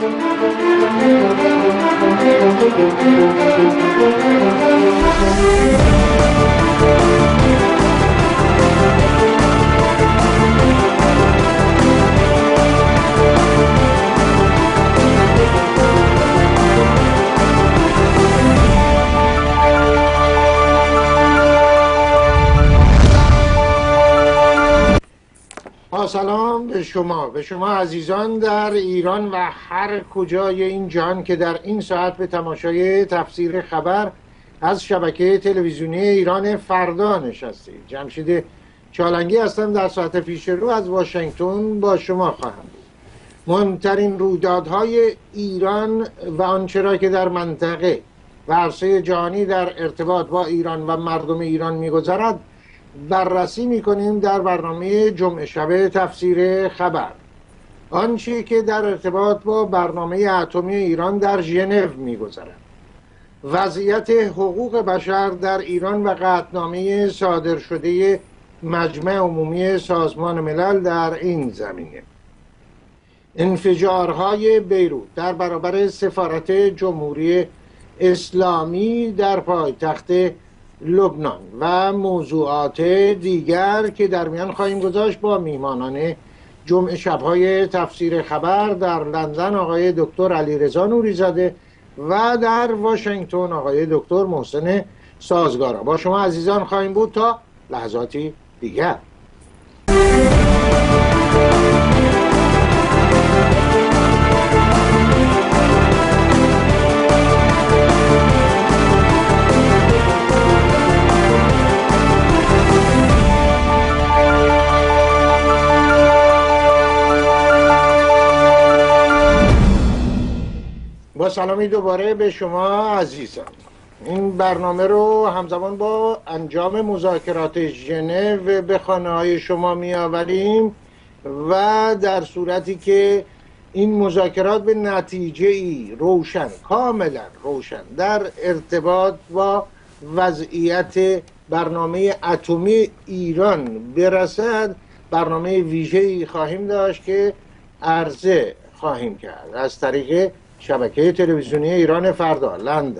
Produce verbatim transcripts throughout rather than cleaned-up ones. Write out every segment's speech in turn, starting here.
سلام به شما به شما عزیزان در ایران و هر کجای این جهان که در این ساعت به تماشای تفسیر خبر از شبکه تلویزیونی ایران فردا نشستید. جمشید چالنگی هستم، در ساعت پیش رو از واشنگتن با شما خواهم بود. مهمترین رویدادهای ایران و آنچه را که در منطقه و عرصه جهانی در ارتباط با ایران و مردم ایران می‌گذرد بررسی میکنیم در برنامه جمعه شب تفسیر خبر. آنچه که در ارتباط با برنامه اتمی ایران در ژنو میگذرد، وضعیت حقوق بشر در ایران و قطعنامه صادر شده مجمع عمومی سازمان ملل در این زمینه، انفجارهای بیروت در برابر سفارت جمهوری اسلامی در پایتخت لبنان و موضوعات دیگر که در میان خواهیم گذاشت با میهمانان جمعه شب‌های تفسیر خبر در لندن آقای دکتر علیرضا نوری‌زاده و در واشنگتن آقای دکتر محسن سازگارا. با شما عزیزان خواهیم بود تا لحظاتی دیگر. با سلامی دوباره به شما عزیزان. این برنامه رو همزمان با انجام مذاکرات ژنو به خانه های شما می آوریم و در صورتی که این مذاکرات به نتیجه ای روشن، کاملا روشن در ارتباط با وضعیت برنامه اتمی ایران برسد، برنامه ویژه‌ای خواهیم داشت که عرضه خواهیم کرد از طریق شبکه تلویزیونی ایران فردا لندن.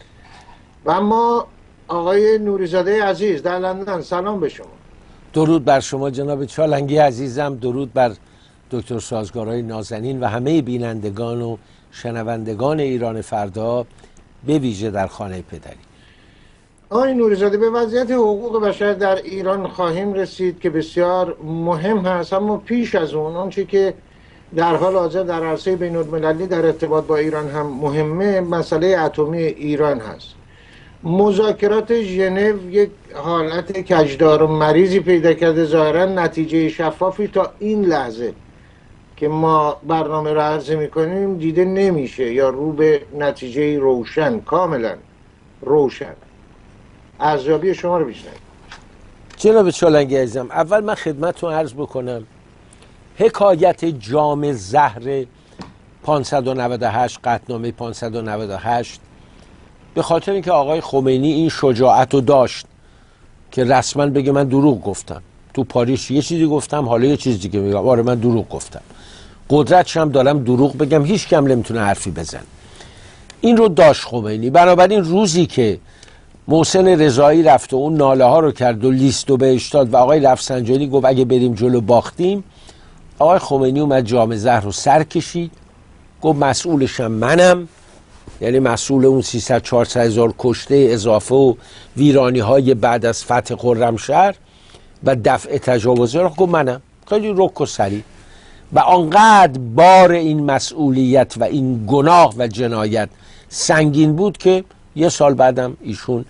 و اما آقای نوری‌زاده عزیز در لندن، سلام به شما. درود بر شما جناب چالنگی عزیزم، درود بر دکتر سازگارای نازنین و همه بینندگان و شنوندگان ایران فردا، به ویژه در خانه پدری. آقای نوری‌زاده، به وضعیت حقوق بشر در ایران خواهیم رسید که بسیار مهم هست، اما پیش از اون آنچه که در حال حاضر در عرصه بین‌المللی در ارتباط با ایران هم مهمه، مسئله اتمی ایران هست. مذاکرات ژنو یک حالت کجدار و مریضی پیدا کرده، ظاهرا نتیجه شفافی تا این لحظه که ما برنامه را عرضه میکنیم دیده نمیشه یا رو به نتیجه روشن، کاملا روشن. ارزیابی شما رو بیشنویم. جناب چالنگی عزیزم، اول من خدمتتون عرض بکنم حکایت جام زهر پانصد و نود و هشت، قطعنامه پانصد و نود و هشت، به خاطر اینکه آقای خمینی این شجاعت رو داشت که رسما بگه من دروغ گفتم، تو پاریس یه چیزی گفتم حالا یه چیز دیگه میگم، آره من دروغ گفتم، قدرتش هم دارم دروغ بگم، هیچ کم نمیتونه حرفی بزن. این رو داشت خمینی. بنابراین روزی که محسن رضایی رفت و اون ناله ها رو کرد و لیست رو بهش داد و آقای رفسنجانی گفت اگه بریم جلو باختیم، آقای خمینی اومد جام زهر رو سر کشید، گفت مسئولشم منم، یعنی مسئول اون سیصد چهارصد هزار کشته اضافه و ویرانی های بعد از فتح خرمشهر و دفع تجاوزها رو گفت منم. خیلی رک و سریع. و آنقدر بار این مسئولیت و این گناه و جنایت سنگین بود که یه سال بعدم ایشون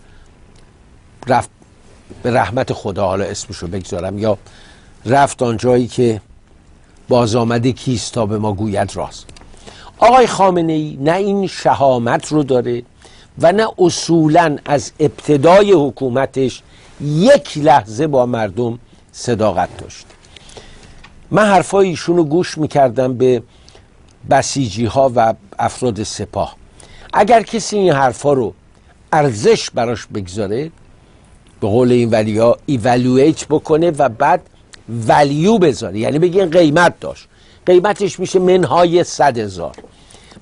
رفت به رحمت خدا، حالا اسمشو بگذارم، یا رفت آنجایی که باز آمده کیست تا به ما گوید راست. آقای خامنه‌ای نه این شهامت رو داره و نه اصولاً از ابتدای حکومتش یک لحظه با مردم صداقت داشت. من حرفای ایشون رو گوش میکردم به بسیجی ها و افراد سپاه. اگر کسی این حرفا رو ارزش براش بگذاره، به قول این ولیا ایوالویت بکنه و بعد ولیو بذاره، یعنی بگین قیمت داشت، قیمتش میشه منهای صد هزار،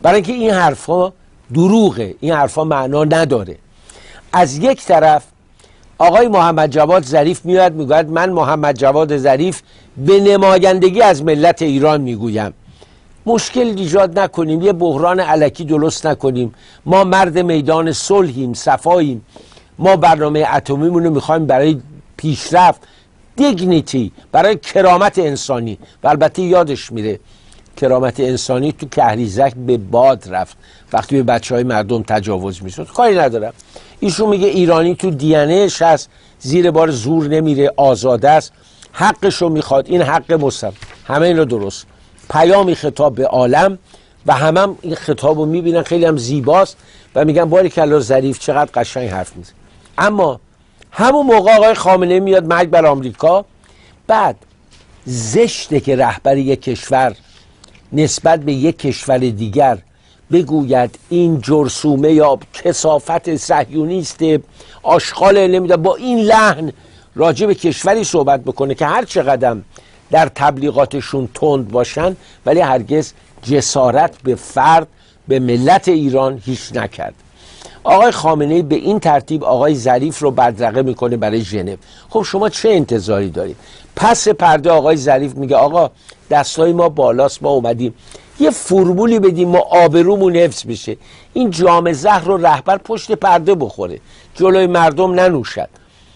برای اینکه این حرفا دروغه، این حرفا معنا نداره. از یک طرف آقای محمد جواد ظریف میاد میگوید من محمد جواد ظریف به نمایندگی از ملت ایران میگویم مشکل ایجاد نکنیم، یه بحران الکی درست نکنیم، ما مرد میدان صلحیم، صفاییم، ما برنامه اتمیمون رو میخوایم برای پیشرفت، دیگنیتی، برای کرامت انسانی. و البته یادش میره کرامت انسانی تو کهریزک به باد رفت وقتی به بچه های مردم تجاوز میشد. کاری ندارم، ایشون میگه ایرانی تو دیانهش هست، زیر بار زور نمیره، آزاده است، حقشو میخواد، این حق مستم. همه این رو درست، پیامی خطاب به عالم و همه هم این خطاب رو میبینن خیلی هم زیباست و میگن باریکلا ظریف چقدر قشنگ حرف میزنه. اما همون موقع آقای خامنه‌ای میاد مرگ بر آمریکا. بعد زشته که رهبر یک کشور نسبت به یک کشور دیگر بگوید این جرثومه یا کثافت صهیونیست آشغال، نمیده، با این لحن راجع به کشوری صحبت بکنه که هر چقدر در تبلیغاتشون تند باشن ولی هرگز جسارت به فرد، به ملت ایران هیچ نکرد. آقای خامنه‌ای به این ترتیب آقای ظریف رو بدرقه میکنه برای ژنو. خب شما چه انتظاری دارید؟ پس پرده آقای ظریف میگه آقا دستای ما بالاست، ما اومدیم یه فرمولی بدیم ما آبرومون حفظ بشه، این جام زهر رو رهبر پشت پرده بخوره، جلوی مردم ننوشد.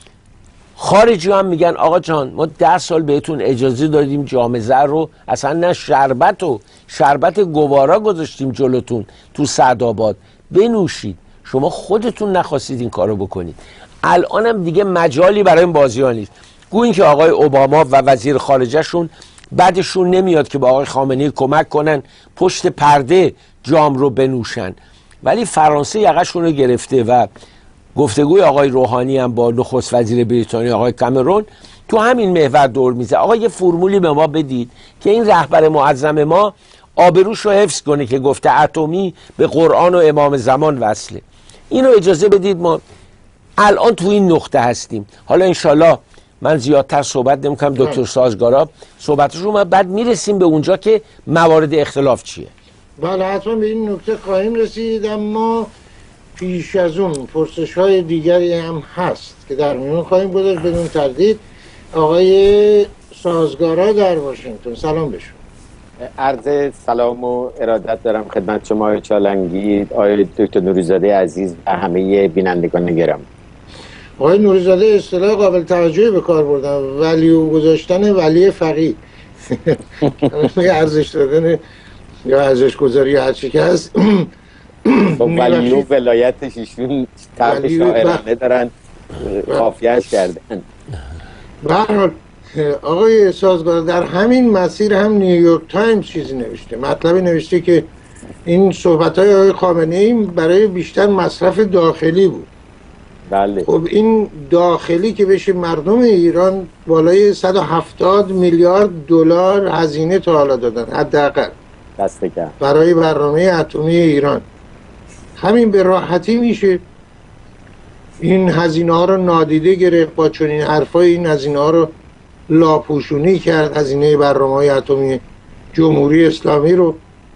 خارجی هم میگن آقا جان ما ده سال بهتون اجازه دادیم جام زهر رو، اصلا نه شربت و شربت گوارا گذاشتیم جلوتون تو سعدآباد بنوشید، شما خودتون نخواستید این کارو بکنید. الانم دیگه مجالی برای این بازی ها نیست. گویین که آقای اوباما و وزیر خارجه شون بعدشون نمیاد که با آقای خامنه‌ای کمک کنن پشت پرده جام رو بنوشن، ولی فرانسه یقه‌شون رو گرفته و گفتگوی آقای روحانی هم با نخست وزیر بریتانیا آقای کامرون تو همین محور دور میزه. آقا یه فرمولی به ما بدید که این رهبر معظم ما آبروش رو حفظ کنه که گفته اتمی به قرآن و امام زمان وصله. اینو اجازه بدید. ما الان تو این نقطه هستیم. حالا انشالله من زیادتر صحبت نمی‌کنم، دکتر سازگارا صحبتشون، ما بعد میرسیم به اونجا که موارد اختلاف چیه. بله حتما به این نکته خواهیم رسید، اما پیش از اون پرسش های دیگری هم هست که در میون خواهیم گذاشت. بدون تردید آقای سازگارا در واشنگتن، سلام بشون. عرض سلام و ارادت دارم خدمت شما آقای چالنگی، آقای دکتر نوری‌زاده عزیز و همه بینندگان گرامی. آقای نوری‌زاده اصطلاح قابل توجهی به کار بردن، ولیو گذاشتن ولی فقیه ارزش دادن یا ارزش گذاری هر چی که هست. با ولیو ولایتش ایشون طرح شاعرانه دارن قافیه‌اش کردن. به هر حال آقای سازگار در همین مسیر هم نیویورک تایمز چیزی نوشته، مطلبی نوشته که این صحبت‌های آقای خامنه‌ای برای بیشتر مصرف داخلی بود. بله. خب این داخلی که بشه مردم ایران بالای صد و هفتاد میلیارد دلار هزینه تا حالا دادن حداقل دست کم برای برنامه اتمی ایران. همین به راحتی میشه این هزینه ها رو نادیده گرفت، با چنین حرفای این هزینه ها رو لاپوشونی کرد، هزینه برنامه اتمی جمهوری اسلامی رو.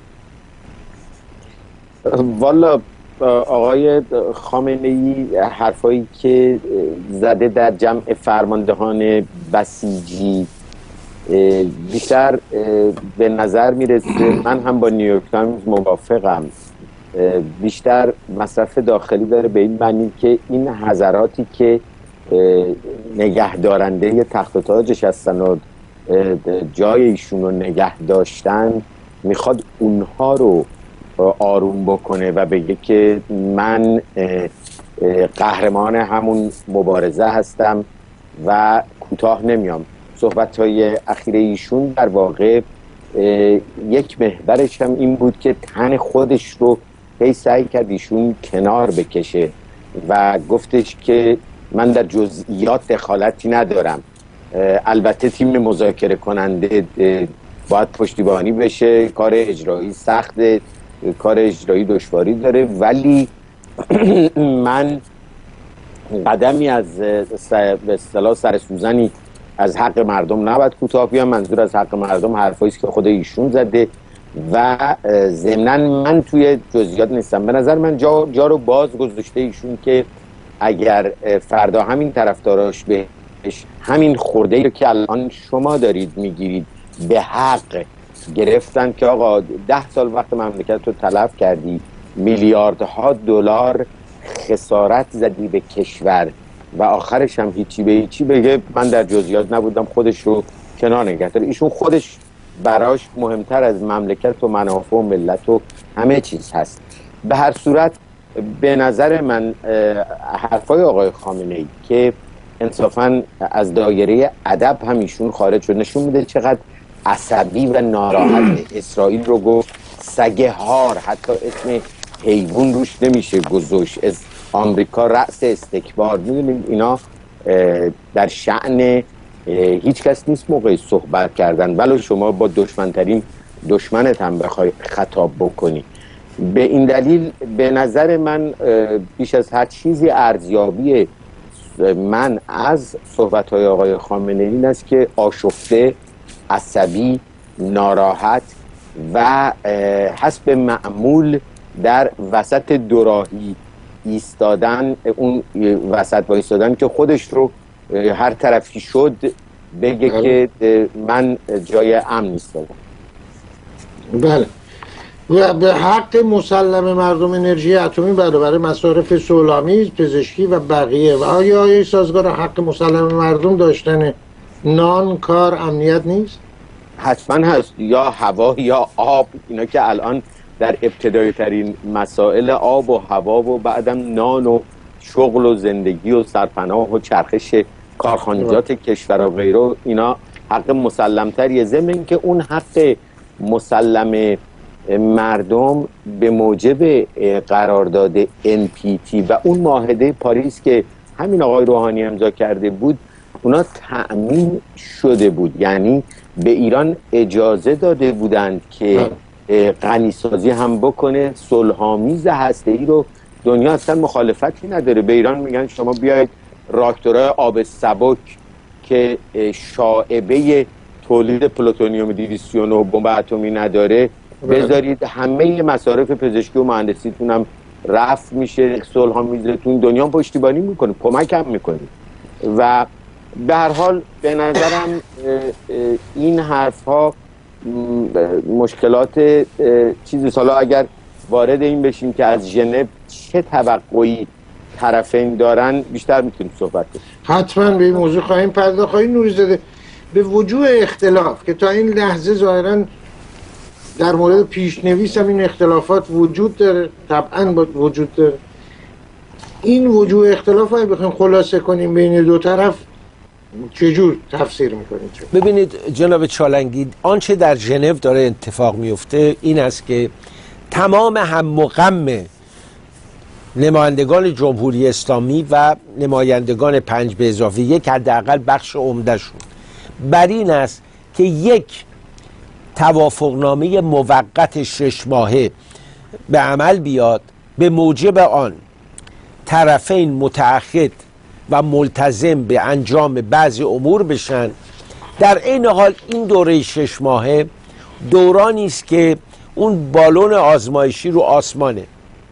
والا آقای خامنه‌ای حرفایی که زده در جمع فرماندهان بسیجی بیشتر به نظر میرسه، من هم با نیویورک تایمز موافقم، بیشتر مصرف داخلی داره، به این معنی که این حضراتی که نگهدارنده تخت و تاجش هستن و جای ایشون رو نگه داشتن میخواد اونها رو آروم بکنه و بگه که من قهرمان همون مبارزه هستم و کوتاه نمیام. صحبت‌های اخیر ایشون در واقع یک محورش هم این بود که تن خودش رو هی سعی کرد ایشون کنار بکشه و گفتش که من در جزئیات دخالتی ندارم، البته تیم مذاکره کننده باید پشتیبانی بشه، کار اجرایی سخته، کار اجرایی دشواری داره، ولی من قدمی از به اصطلاح سر سوزنی از حق مردم نباید کوتاه بیام. منظور از حق مردم حرفایی است که خود ایشون زده و ضمناً من توی جزئیات نیستم. به نظر من جا, جا رو باز گذاشته ایشون که اگر فردا همین طرفداراش بهش همین خورده ای که الان شما دارید میگیرید به حق گرفتن که آقا ده سال وقت مملکت رو تلف کردی، میلیاردها دلار خسارت زدی به کشور و آخرش هم هیچی به هیچی، بگه من در جزئیات نبودم، خودش رو کنار نگه داره. ایشون خودش براش مهمتر از مملکت و منافع و ملت و همه چیز هست. به هر صورت به نظر من حرفای آقای خامنه ای که انصافاً از دایره ادب هم ایشون خارج شد نشون میده چقدر عصبی و ناراحت. اسرائیل رو گفت سگ هار، حتی اسم حیوان روش نمیشه گذاشت. از آمریکا رأس استکبار. میدونید اینا در شأن هیچ کس نیست موقع صحبت کردن، ولو شما با دشمنترین دشمنت هم بخوای خطاب بکنی. به این دلیل به نظر من بیش از هر چیزی ارزیابی من از صحبت‌های آقای خامنه ای این است که آشفته، عصبی، ناراحت و حسب معمول در وسط دوراهی ایستادن، اون وسط وایستادن که خودش رو هر طرفی شد بگه بله. که من جای امن ایستادم. بله. و به حق مسلم مردم انرژی اتمی برابر مصارف صلح‌آمیز، پزشکی و بقیه. و آیا آیا سازگار حق مسلم مردم داشتن نان، کار، امنیت نیست؟ حتما هست. یا هوا یا آب، اینا که الان در ابتدایی ترین مسائل آب و هوا و بعدم نان و شغل و زندگی و سرپناه و چرخش کارخانجات کشور و غیره، اینا حق مسلمتریه. ضمن که اون حق مسلم مردم به موجب قرارداد ان پی تی و اون معاهده پاریس که همین آقای روحانی امضا کرده بود اونا تأمین شده بود. یعنی به ایران اجازه داده بودند که غنیسازی هم بکنه. صلح‌آمیز هسته‌ای رو دنیا اصلا مخالفتی نداره. به ایران میگن شما بیاید راکتورهای آب سبک که شائبه تولید پلوتونیوم دویست و نه بمب اتمی نداره بذارید، همه مصارف پزشکی و مهندسیتون هم رفع میشه، صلح‌آمیزتون دنیا پشتیبانی میکنه، کمک هم میکنه. و به هر حال به نظرم این حرف ها مشکلات چیزی سالا اگر وارد این بشیم که از ژنو چه توقعی طرفین دارن بیشتر میتونیم صحبت کنیم. حتما به این موضوع خواهیم پرداخت. خواهی نوری‌زاده، به وجوه اختلاف که تا این لحظه ظاهرا در مورد پیشنویس هم این اختلافات وجود داره، طبعا وجود داره، این وجوه اختلاف رو بخوایم خلاصه کنیم بین دو طرف چجور تفسیر میکنید؟ ببینید جناب چالنگی، آنچه در ژنو داره اتفاق میفته این است که تمام هم و غم نمایندگان جمهوری اسلامی و نمایندگان پنج به اضافه یک، حداقل بخش عمده‌شون، بر این است که یک توافقنامه موقت شش ماهه به عمل بیاد، به موجب آن طرفین متعهد و ملتزم به انجام بعضی امور بشن. در این حال این دوره شش ماهه دورانی است که اون بالون آزمایشی رو آسمانه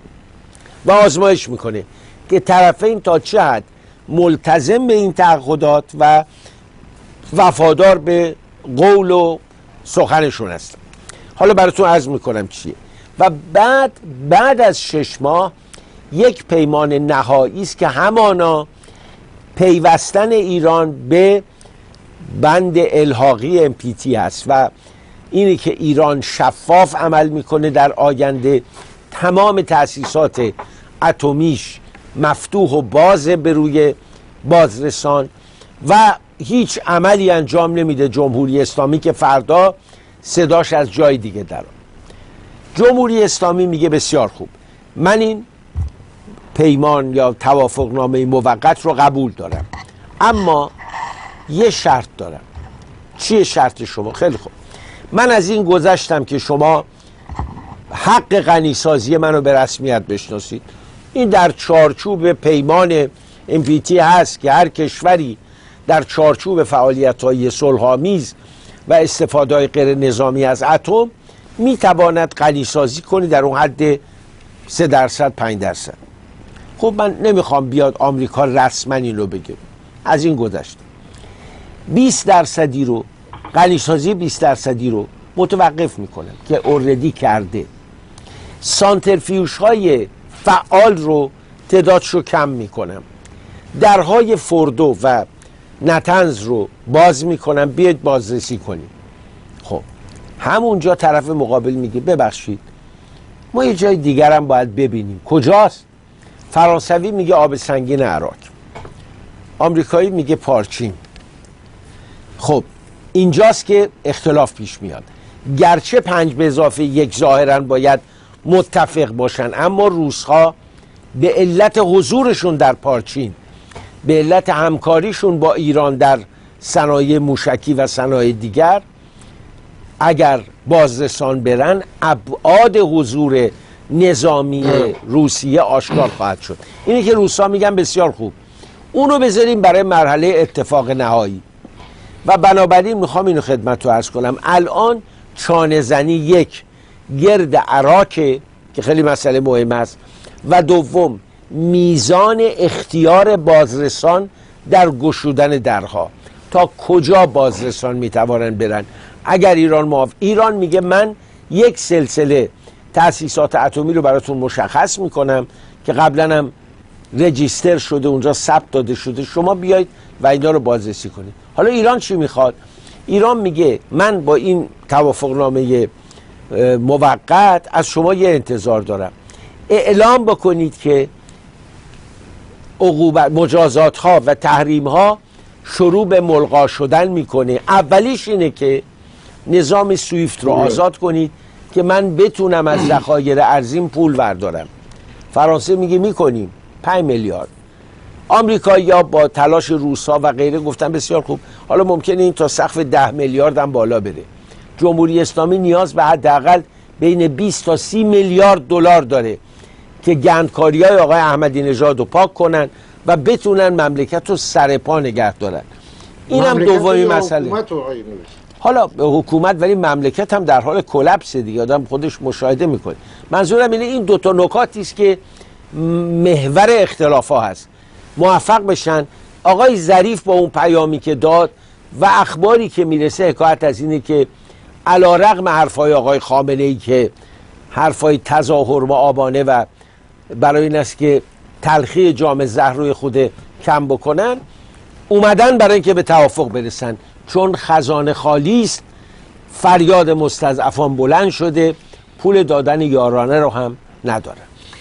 و آزمایش میکنه که طرفین تا چه حد ملتزم به این تعهدات و وفادار به قول و سخنشون هستن. حالا براتون عرض میکنم چیه. و بعد بعد از شش ماه یک پیمان نهایی است که همانا پیوستن ایران به بند الحاقی ام پی تی هست و اینه که ایران شفاف عمل میکنه در آینده، تمام تأسیسات اتمیش مفتوح و باز به روی بازرسان و هیچ عملی انجام نمیده جمهوری اسلامی که فردا صداش از جای دیگه در. جمهوری اسلامی میگه بسیار خوب، من این پیمان یا توافقنامه موقت رو قبول دارم، اما یه شرط دارم. چیه شرط شما؟ خیلی خوب، من از این گذشتم که شما حق غنیسازی منو به رسمیت بشناسید. این در چارچوب پیمان ام پی تی هست که هر کشوری در چارچوب فعالیت‌های صلح‌آمیز و استفاده غیر نظامی از اتم میتواند غنیسازی کنی در اون حد سه درصد پنج درصد. خب من نمیخوام بیاد آمریکا رسما این رو بگه، از این گذشته بیست درصدی رو، غنیسازی بیست درصدی رو متوقف میکنم که اوردی کرده. سانترفیوژ های فعال رو تعدادشو کم میکنم. درهای فوردو و نتنز رو باز میکنم، بیاید بازرسی کنیم. خب همونجا طرف مقابل میگه ببخشید ما یه جای دیگر هم باید ببینیم. کجاست؟ فرانسوی میگه آب سنگین عراق، آمریکایی میگه پارچین. خب اینجاست که اختلاف پیش میاد. گرچه پنج به اضافه یک ظاهرا باید متفق باشن، اما روس‌ها به علت حضورشون در پارچین، به علت همکاریشون با ایران در صنایع موشکی و صنایع دیگر، اگر بازرسان برن ابعاد حضور نظامی روسیه آشکار خواهد شد. اینه که روس‌ها میگن بسیار خوب، اونو بذاریم برای مرحله اتفاق نهایی. و بنابراین میخوام اینو خدمت رو عرض کنم، الان چانه زنی یک گرد عراق که خیلی مسئله مهم است، و دوم میزان اختیار بازرسان در گشودن درها. تا کجا بازرسان میتوانند برن؟ اگر ایران معاف... ایران میگه من یک سلسله تأسیسات اتمی رو براتون مشخص میکنم که قبلا هم رجیستر شده، اونجا ثبت داده شده، شما بیاید و اینا رو بازرسی کنید. حالا ایران چی میخواد؟ ایران میگه من با این توافقنامه موقت از شما یه انتظار دارم، اعلام بکنید که عقوبت مجازات ها و تحریم ها شروع به ملغا شدن میکنه. اولیش اینه که نظام سویفت رو آزاد کنید که من بتونم از ذخایر ارزیم پول بردارم. فرانسه میگه میکنیم پنج میلیارد. آمریکایی‌ها با تلاش روس‌ها و غیره گفتن بسیار خوب، حالا ممکنه این تا سقف ده میلیارد هم بالا بره. جمهوری اسلامی نیاز به حداقل بین بیست تا سی میلیارد دلار داره که گندکاری‌های آقای احمدی نژاد رو پاک کنن و بتونن مملکت رو سر پا نگه دارن. این هم دومی مسئله. حالا به حکومت، ولی مملکت هم در حال کلپس دیگه، آدم خودش مشاهده میکنه. منظورم اینه این دو تا نکاتی است که محور اختلافا هست، موفق بشن. آقای ظریف با اون پیامی که داد و اخباری که میرسه حکایت از اینه که علیرغم حرفای آقای خامنه‌ای که حرفای تظاهر و آبانه و برای این است که تلخی جام زهر روی خود کم بکنن، اومدن برای اینکه به توافق برسن. چون خزانه خالی است، فریاد مستضعفان بلند شده، پول دادن یارانه رو هم ندارن.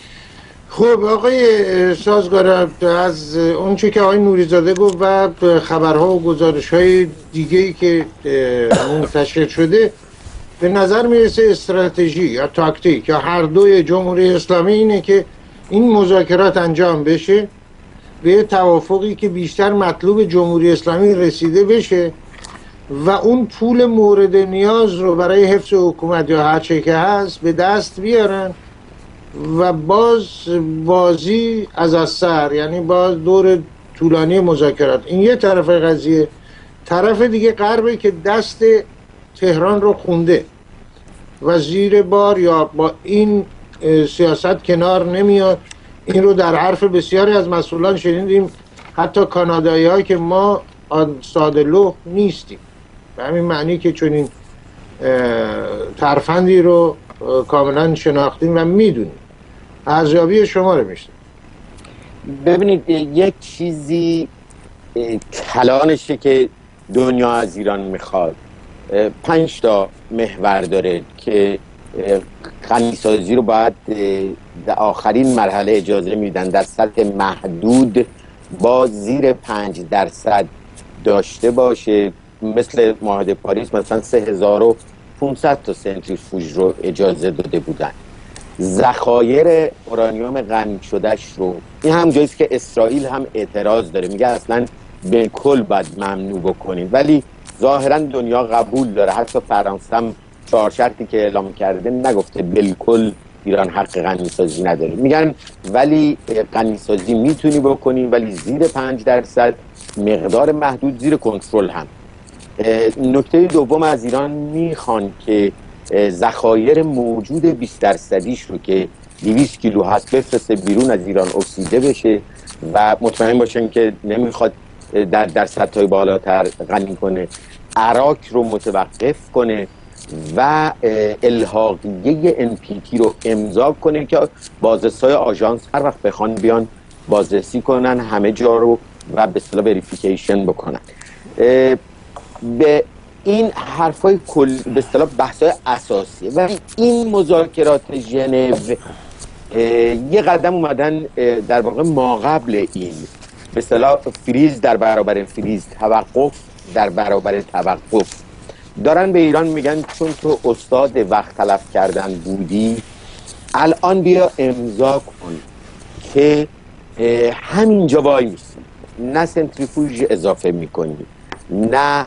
خب آقای سازگار، از اون چی که آقای نوریزاده گفت و خبرها و گزارش‌های دیگه‌ای که منتشر شده، به نظر میرسه استراتژی یا تاکتیک یا هر دوی جمهوری اسلامی اینه که این مذاکرات انجام بشه، به توافقی که بیشتر مطلوب جمهوری اسلامی رسیده بشه و اون پول مورد نیاز رو برای حفظ حکومت یا هر چه که هست به دست بیارن و باز بازی از از سر، یعنی باز دور طولانی مذاکرات. این یه طرف قضیه. طرف دیگه غربه که دست تهران رو خونده و زیر بار یا با این سیاست کنار نمیاد. این رو در حرف بسیاری از مسئولان شنیدیم، حتی کانادایی ها که ما ساده لوح نیستیم، به همین معنی که چون این ترفندی رو کاملا شناختیم و میدونیم. ارزیابی شما رو میشتم. ببینید یک چیزی کلانشه که دنیا از ایران میخواد. پنج تا محور داره که غنیسازی رو باید در آخرین مرحله اجازه میدن در سطح محدود با زیر پنج درصد داشته باشه. مثل معاهده پاریس مثلا سه هزار و پانصد تا سنتریفوژ رو اجازه داده بودن. ذخایر اورانیوم غنی شدهش رو، این هم جاییست که اسرائیل هم اعتراض داره، میگه اصلا بالکل باید ممنوع بکنید، ولی ظاهرا دنیا قبول داره. حتی فرانسه هم چهار شرطی که اعلام کرده نگفته بالکل ایران حق غنیسازی نداره، میگن ولی غنیسازی میتونی بکنی ولی زیر پنج درصد، مقدار محدود، زیر کنترل هم. نکته دوم از ایران میخوان که ذخایر موجود بیست درصدیش رو که دویست کیلو هست بفرسته بیرون از ایران اکسیده بشه و مطمئن باشن که نمیخواد در در سطح‌های بالاتر غنی کنه، عراق رو متوقف کنه و الحاقیه ان پی تی رو امضا کنه که بازرسای آژانس هر وقت بخوان بیان بازرسی کنن همه جا رو و به اصطلاح وریفیکیشن بکنن. به این حرفای کل به اصطلاح بحث‌های اساسیه، ولی این مذاکرات ژنو یه قدم اومدن در واقع ما قبل این به اصطلاح فریز در برابر فریز، توقف در برابر توقف. دارن به ایران میگن چون تو استاد وقت تلف کردن بودی الان بیا امضا کن که همینجا وای میسی، نه سنتریفوژ اضافه میکنی، نه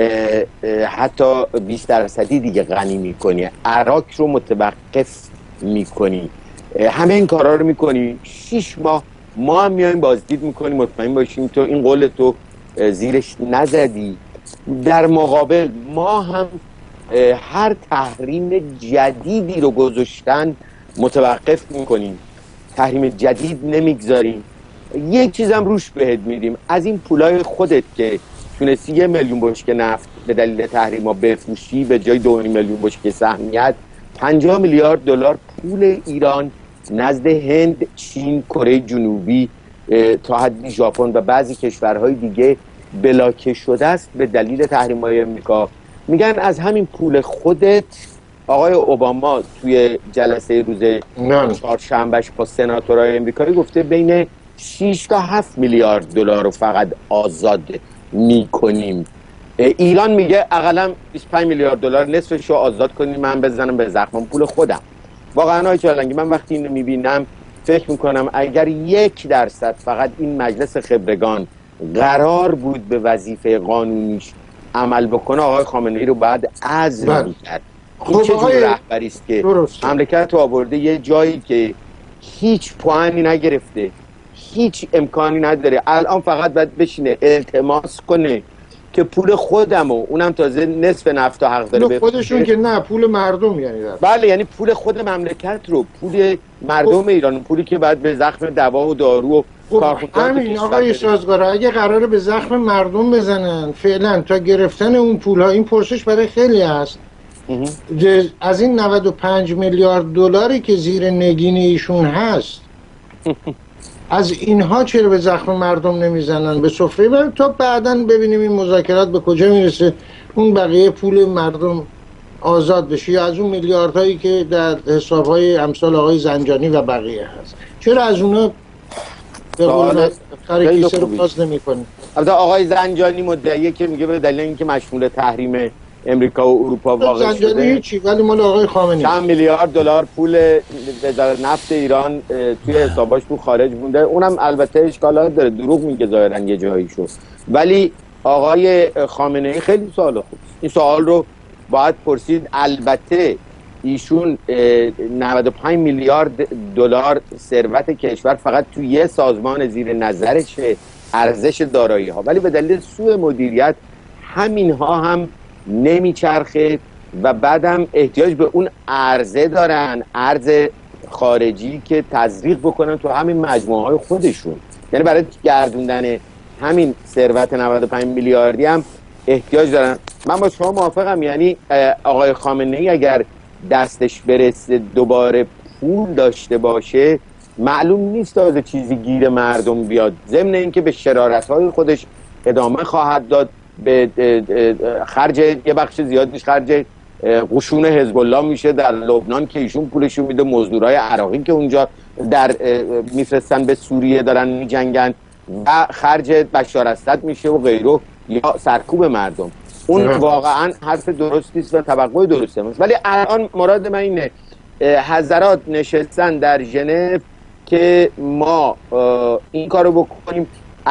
حتی بیست درصدی دیگه غنی میکنی، عراق رو متوقف میکنی، همه این کارا رو میکنی. شیش ماه ما هم میایم بازدید میکنیم، مطمئن باشیم تو این قول تو زیرش نزدی. در مقابل ما هم هر تحریم جدیدی رو گذاشتن متوقف میکنیم، تحریم جدید نمیگذاریم. یک چیزم روش بهت میدیم، از این پولای خودت که تونستی یه میلیون بشکه نفت به دلیل تحریم ها بفروشی به جای دو میلیون بشکه سهمیت، پنجاه میلیارد دلار پول ایران نزد هند، چین، کره جنوبی تا حدی ژاپن و بعضی کشورهای دیگه بلاکه شده است به دلیل تحریم‌های امریکا. میگن از همین پول خودت آقای اوباما توی جلسه روز چهارشنبهش با سناتورهای امریکایی گفته بین شش تا هفت میلیارد دلار رو فقط آزاد میکنیم. ایران میگه اقلا بیست و پنج میلیارد دلار نصفش رو آزاد کنیم من بزنم به زخمم، پول خودم. واقعا آقای چالنگی من وقتی اینو میبینم فکر میکنم اگر یک درصد فقط این مجلس خبرگان قرار بود به وظیفه قانونیش عمل بکنه آقای خامنه‌ای رو بعد عزل میکرد. این چه جور رهبری است که مملکت رو آورده یه جایی که هیچ پوانی نگرفته، هیچ امکانی نداره، الان فقط باید بشینه التماس کنه که پول خودم و اونم تازه نصف نفت حق داره به خودشون که نه پول مردم، یعنی در بله یعنی پول خود مملکت رو، پول مردم ایران، پولی که بعد به زخم دوا و دارو و همین آقای سازگار اگه قراره به زخم مردم بزنن فعلا تا گرفتن اون پول ها، این پرسش برای خیلی هست، از این نود و پنج میلیارد دلاری که زیر نگین ایشون هست از اینها چرا به زخم مردم نمیزنن به سفره برن تا بعداً ببینیم این مذاکرات به کجا میرسه، اون بقیه پول مردم آزاد بشه یا از اون میلیاردهایی که در حسابهای امثال آقای زنجانی و بقیه هست چرا از اونا به قول خر کیسه رو باز نمی‌کنه. البته آقای زنجانی مدعیه که میگه به دلیل اینکه مشمول تحریم امریکا و اروپا واقع شده زنجانی چی، ولی مال آقای خامنه‌ای چند میلیارد دلار پول وزارت نفت ایران توی حساباش تو خارج مونده. اونم البته اشکالات داره، دروغ میگه ظاهرا یه جاییشو، ولی آقای خامنه‌ای خیلی سوال خوب این سوال رو باید پرسید. البته ایشون نود و پنج میلیارد دلار ثروت کشور فقط توی یه سازمان زیر نظرشه ارزش دارایی ها، ولی به دلیل سوء مدیریت همین ها هم نمیچرخه و بعدم احتیاج به اون عرضه دارن، ارز خارجی که تزریق بکنن تو همین مجموعه های خودشون، یعنی برای گردوندن همین ثروت نود و پنج میلیاردی هم احتیاج دارن. من با شما موافقم، یعنی آقای خامنه‌ای اگر دستش برسه دوباره پول داشته باشه معلوم نیست تازه چیزی گیر مردم بیاد، ضمن اینکه به شرارت‌های خودش ادامه خواهد داد، به خرج یه بخش زیادیش خرج قشون حزب الله میشه در لبنان که ایشون پولشون میده، مزدورای عراقی که اونجا در میفرستن به سوریه دارن میجنگن و خرج بشار اسد میشه و غیره، یا سرکوب مردم. اون واقعا حرف درستی است و توقع درسته است، ولی الان مراد من اینه حضرات نشستن در ژنو که ما این کارو بکنیم.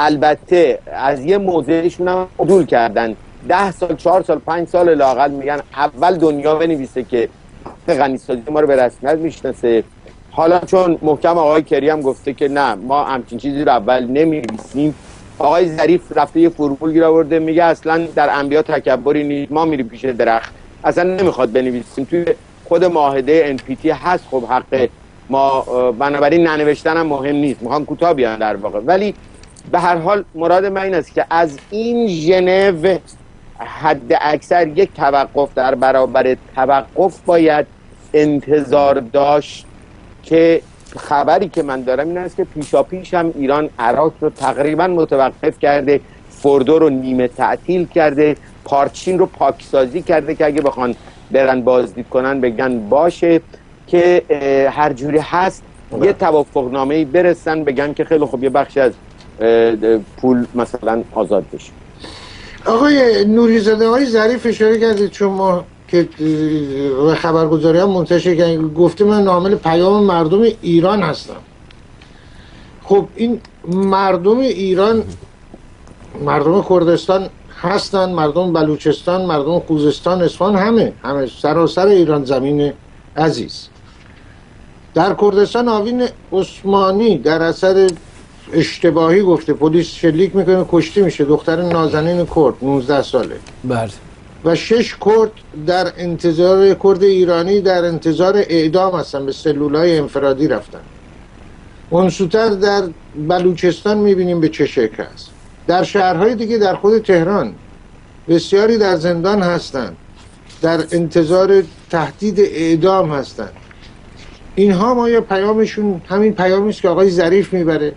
البته از یه موضعشون هم عدول کردن، ده سال چهار سال پنج سال لااقل میگن اول دنیا بنویسه که غنیسازی ما رو به رسمیت میشناسه. حالا چون محکم آقای کری هم گفته که نه ما همچین چیزی رو اول نمی‌نویسیم، آقای ظریف رفته یه فرمول گیر آورده میگه اصلا در انبیا تکبری نیست، ما میریم پیش درخت اصلا نمیخواد بنویسیم، توی خود معاهده ان پی تی هست. خب حق ما بنابراین ننوشتن هم مهم نیست، میخوان کوتاه بیان در واقع. ولی به هر حال مراد من این است که از این ژنو حد اکثر یک توقف در برابر توقف باید انتظار داشت، که خبری که من دارم این است که پیشا پیش هم ایران عراق رو تقریبا متوقف کرده، فردو رو نیمه تعطیل کرده، پارچین رو پاکسازی کرده که اگه بخوان برن بازدید کنن بگن باشه، که هر جوری هست بله. یه توافق نامه‌ای برسن بگن که خیلی خوب یه بخش از پول مثلا آزاد بشه. آقای نوری‌زاده، آقای ظریف اشاره کردید شما که خبرگزاری ها منتشر کردن، گفته من حامل پیام مردم ایران هستم. خب این مردم ایران مردم کردستان هستن، مردم بلوچستان، مردم خوزستان، اصفهان، همه همه سراسر ایران زمین عزیز. در کردستان آوین عثمانی در اثر اشتباهی گفته پلیس شلیک میکنه کشته میشه، دختر نازنین کرد نوزده ساله. بله. و شش کرد در انتظار کرد ایرانی در انتظار اعدام هستن، به سلولای انفرادی رفتن. اون سوتر در بلوچستان میبینیم به چه شکل است. در شهرهای دیگه در خود تهران بسیاری در زندان هستند، در انتظار تهدید اعدام هستند. اینها ما یا پیامشون همین پیامی است که آقای ظریف میبره؟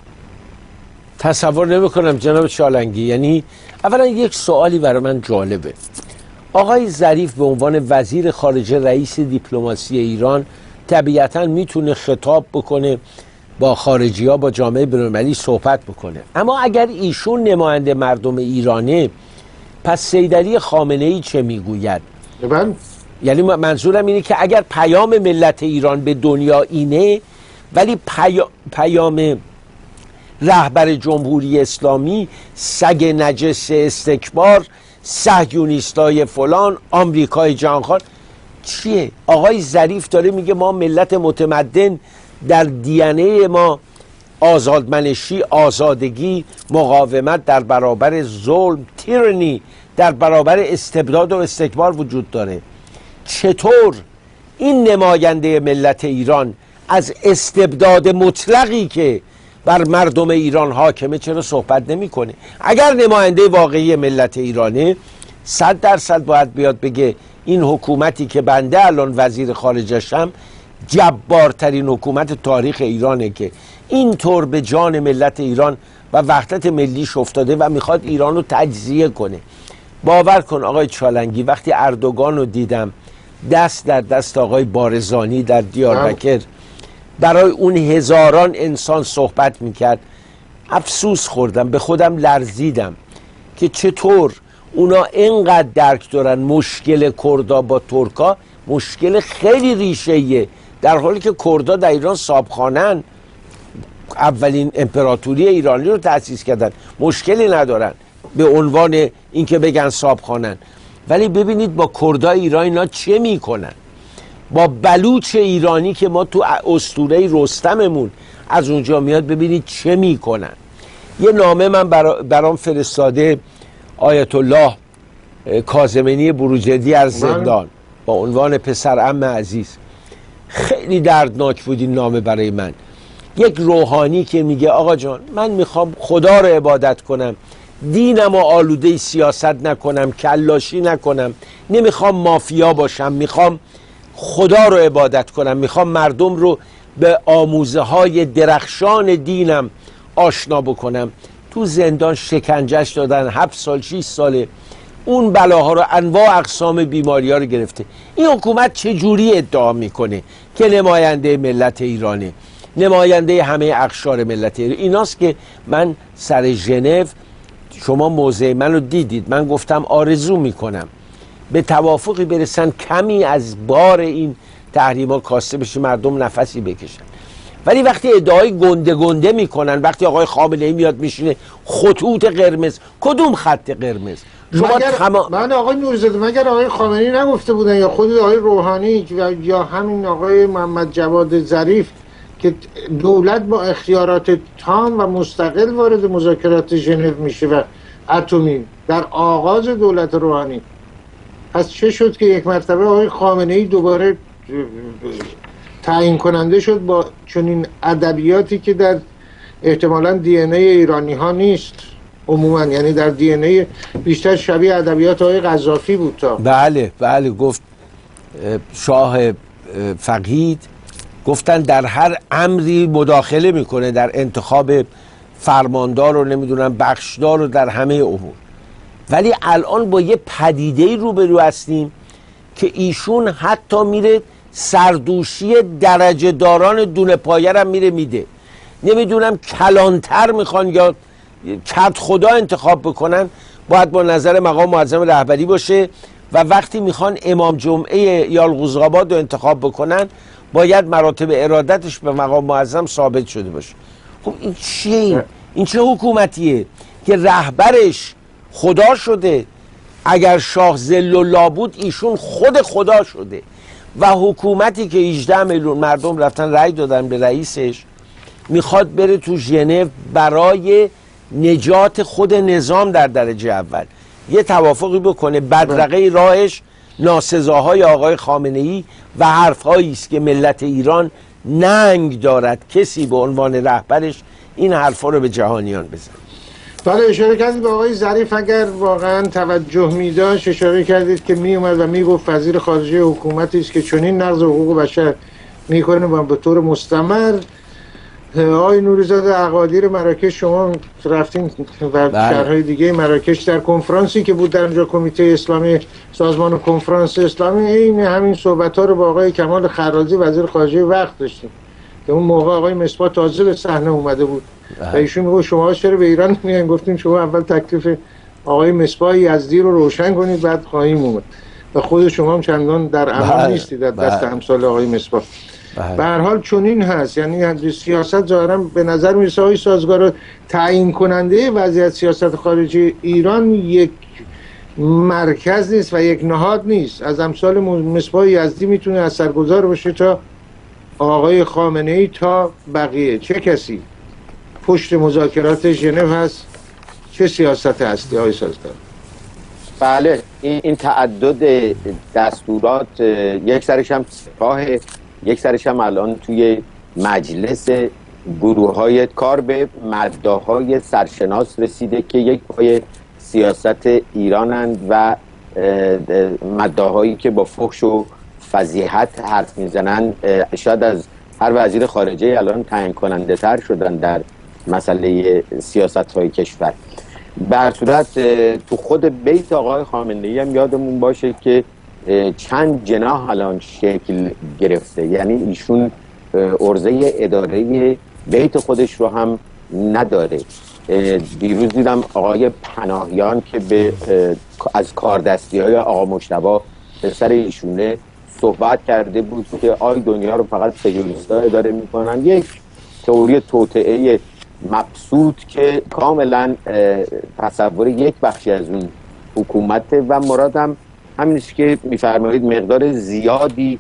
تصور نمی کنم جناب چالنگی. یعنی اولا یک سوالی برای من جالبه. آقای ظریف به عنوان وزیر خارجه رئیس دیپلماسی ایران طبیعتا میتونه خطاب بکنه با خارجی ها، با جامعه بین‌المللی صحبت بکنه، اما اگر ایشون نماینده مردم ایرانه پس سید علی خامنه‌ای چه میگوید؟ من یعنی منظورم اینه که اگر پیام ملت ایران به دنیا اینه، ولی پیا... پیام رهبر جمهوری اسلامی سگ نجس استکبار، صهیونیستای فلان، آمریکای جهانخوار چیه؟ آقای ظریف داره میگه ما ملت متمدن، در دی ان ای ما آزادمنشی، آزادگی، مقاومت در برابر ظلم، تیرانی، در برابر استبداد و استکبار وجود داره. چطور این نماینده ملت ایران از استبداد مطلقی که بر مردم ایران حاکمه چرا صحبت نمیکنه؟ اگر نماینده واقعی ملت ایرانه صد درصد باید بیاد بگه این حکومتی که بنده الان وزیر خارجشم جبارترین حکومت تاریخ ایرانه که اینطور به جان ملت ایران و وحدت ملیش افتاده و میخواد ایران رو تجزیه کنه. باور کن آقای چالنگی، وقتی اردوغان رو دیدم دست در دست آقای بارزانی در دیاربکر برای اون هزاران انسان صحبت میکرد، افسوس خوردم، به خودم لرزیدم که چطور اونا اینقدر درک دارن مشکل کردا با ترکا مشکل خیلی ریشه‌ایه، در حالی که کردا در ایران صاحبخانه‌ان، اولین امپراتوری ایرانی رو تأسیس کردن، مشکلی ندارن به عنوان اینکه بگن صاحبخانه‌ان. ولی ببینید با کردای ایران اینا چه میکنن، با بلوچ ایرانی که ما تو اسطوره رستممون از اونجا میاد، ببینید چه میکنن. یه نامه من برا برام فرستاده آیت الله کاظمی بروجردی از زندان با عنوان پسر عم عزیز. خیلی دردناک بود این نامه برای من. یک روحانی که میگه آقا جان من میخوام خدا رو عبادت کنم، دینم و آلوده سیاست نکنم، کلاشی نکنم، نمیخوام مافیا باشم، میخوام خدا رو عبادت کنم، میخوام مردم رو به آموزه های درخشان دینم آشنا بکنم. تو زندان شکنجهش دادن، هفت سال شیش ساله اون بلاها رو، انواع اقسام بیماری ها رو گرفته. این حکومت چجوری ادعا میکنه که نماینده ملت ایرانه، نماینده همه اقشار ملت ایران؟ ایناست که من سر ژنو، شما موضع من رو دیدید، من گفتم آرزو میکنم به توافقی برسن، کمی از بار این تحریما کاسته بشه، مردم نفسی بکشن. ولی وقتی ادعای گنده گنده میکنن، وقتی آقای خامنه‌ای میاد میشینه خطوط قرمز، کدوم خط قرمز؟ شما مگر خما... من آقای نوری‌زاده، مگر آقای خامنه‌ای نگفته بودن یا خود آقای روحانی یا همین آقای محمد جواد ظریف که دولت با اختیارات تام و مستقل وارد مذاکرات ژنو میشه و اتمی در آغاز دولت روحانی؟ پس چه شد که یک مرتبه آقای خامنه‌ای دوباره تعیین کننده شد با چنین ادبیاتی که در احتمالاً دی ان ای ایرانی ها نیست عموما، یعنی در دی ان ای بیشتر شبیه ادبیات آقای قذافی بود تا بله بله گفت شاه فقید گفتن در هر امری مداخله میکنه، در انتخاب فرماندار رو نمیدونم بخشدار رو در همه امور. ولی الان با یه پدیده‌ای روبرو هستیم که ایشون حتی میره سردوشی درجه داران دونه پایه هم میره میده، نمیدونم کلانتر میخوان یا کد خدا انتخاب بکنن، باید با نظر مقام معظم رهبری باشه و وقتی میخوان امام جمعه یالقوزآباد رو انتخاب بکنن باید مراتب ارادتش به مقام معظم ثابت شده باشه. خب این چیه؟ این چه حکومتیه که رهبرش خدا شده؟ اگر شاه ذل الله بود ایشون خود خدا شده و حکومتی که هجده میلیون مردم رفتن رأی دادن به رئیسش میخواد بره تو ژنو برای نجات خود نظام در درجه اول یه توافقی بکنه، بدرقه راهش ناسزاهای آقای خامنه‌ای و حرفهایی است که ملت ایران ننگ دارد کسی به عنوان رهبرش این حرفا رو به جهانیان بزن. بله اشاره کردید به آقای ظریف، اگر واقعا توجه می داشت اشاره کردید که می اومد و می گفت وزیر خارجه حکومتی است که چنین نقض حقوق بشر میکنه و به طور مستمر. آقای نوریزاده اقادیر مراکش شما رفتین و شهرهای دیگه مراکش در کنفرانسی که بود در اونجا کمیته اسلامی سازمان کنفرانس اسلامی این همین صحبت ها رو با آقای کمال خرازی وزیر خارجه وقت داشتیم که اون موقع آقای مصباح تازه به صحنه اومده بود و ایشون میگه شما چرا به ایران میایین؟ گفتیم شما اول تکلیف آقای مصباح یزدی رو روشن کنید بعد خواهیم اومد و خود شما هم چندان در امان نیستید در دست امثال آقای مصباح. به هر حال چنین هست، یعنی سیاست ظاهرا به نظر میرسه های سازگار تعیین کننده وضعیت سیاست خارجی ایران یک مرکز نیست و یک نهاد نیست. از امثال مصباح یزدی میتونه اثرگذار باشه تا آقای خامنه‌ای تا بقیه. چه کسی پشت مذاکرات ژنو هست؟ چه سیاست هستی های سازگار؟ بله این, این تعدد دستورات یک سرش هم سپاه، یک سرش هم الان توی مجلس گروه های کار به مداهای سرشناس رسیده که یک پای سیاست ایرانند و مداهایی که با فحش و فضیحت حرف میزنن شاید از هر وزیر خارجه الان تعیین کننده تر شدن در مسئله سیاست های کشور. بر صورت تو خود بیت آقای خامنه‌ای هم یادمون باشه که چند جناح الان شکل گرفته، یعنی ایشون عرضه اداره بیت خودش رو هم نداره. دیروز دیدم آقای پناهیان که به از کاردستی های آقا مجتبی پسر ایشونه صحبت کرده بود که آی دنیا رو فقط سجوریستا اداره میکنن، یک تئوری توطئه مبسوط که کاملا تصور یک بخشی از اون حکومته و مرادم همینش که میفرمایید مقدار زیادی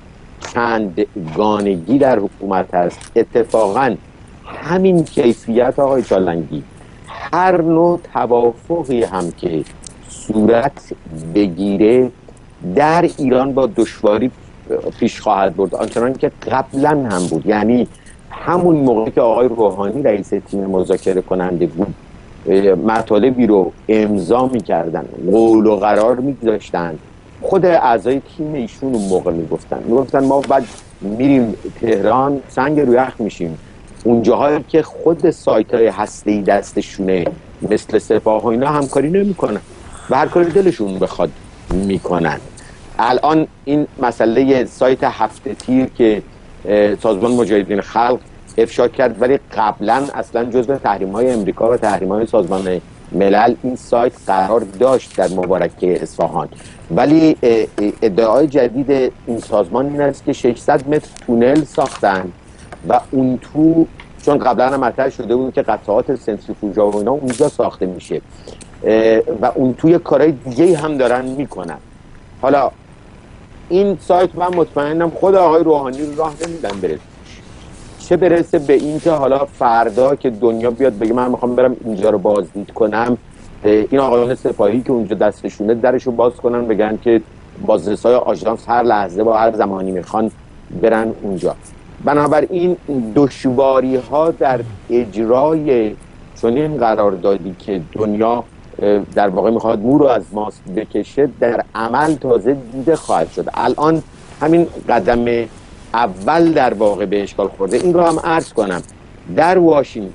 چندگانگی در حکومت هست. اتفاقا همین کیفیت آقای چالنگی هر نوع توافقی هم که صورت بگیره در ایران با دشواری پیش خواهد برد، آنچنان که قبلا هم بود. یعنی همون موقع که آقای روحانی رئیس تیم مذاکره کننده بود مطالبی رو امضا میکردن، قول و قرار میگذاشتن، خود اعضای تیم ایشون اون موقع میگفتن میگفتن ما بعد میریم تهران سنگ رو یخ میشیم، اون جاهایی که خود سایت های هسته‌ای دستشونه مثل سپاه و اینا همکاری نمیکنن و هر کاری دلشون بخواد میکنن. الان این مسئله سایت هفت تیر که سازمان مجاهدین خلق افشا کرد ولی قبلا اصلا جزو تحریم های امریکا و تحریم های سازمان ملل این سایت قرار داشت در مبارکه اصفهان، ولی ادعای جدید این سازمان این است که ششصد متر تونل ساختن و اون تو چون قبلا هم مطرح شده بود که قطعات سنتریفوژا و اینا اونجا ساخته میشه و اون توی کارهای دیگه هم دارن میکنن. حالا این سایت من مطمئنم خود آقای روحانی رو راه نمیدن برسه، چه برسه به این که حالا فردا که دنیا بیاد بگه من میخوام برم اینجا رو بازدید کنم، این آقایان سپاهی که اونجا دستشونه درشو باز کنن بگن که بازرسای آژانس هر لحظه با هر زمانی میخوان برن اونجا. بنابراین دشواری ها در اجرای چنین قراردادی که دنیا در واقع میخواد مو رو از ماست بکشه در عمل تازه دیده خواهد شد. الان همین قدم اول در واقع به اشکال خورده. این رو هم عرض کنم در واشنگتن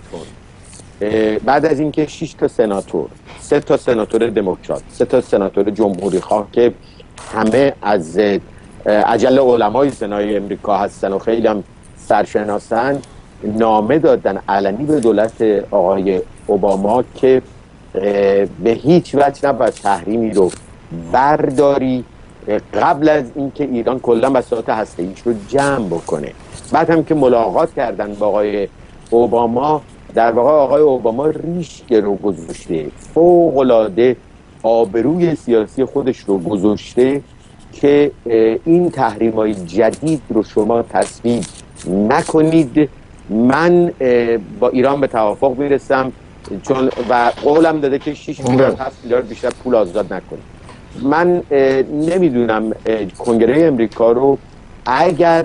بعد از اینکه شش تا سناتور، سه تا سناتور دموکرات، سه تا سناتور جمهوری خواه که همه از اجل علمای سنای امریکا هستن و خیلی هم سرشناسن، نامه دادن علنی به دولت آقای اوباما که به هیچ وجه نباید تحریمی رو برداری قبل از اینکه ایران کلا وسایل هسته‌ایش رو جمع بکنه. بعد هم که ملاقات کردن با آقای اوباما، در واقع آقای اوباما ریش رو گذاشته، فوق‌العاده آبروی سیاسی خودش رو گذاشته که این تحریم‌های جدید رو شما تصویب نکنید، من با ایران به توافق میرسم، چون و قولم داده که شش میلیارد هفت میلیارد بیشتر پول آزاد نکنید. من نمیدونم کنگره امریکا رو اگر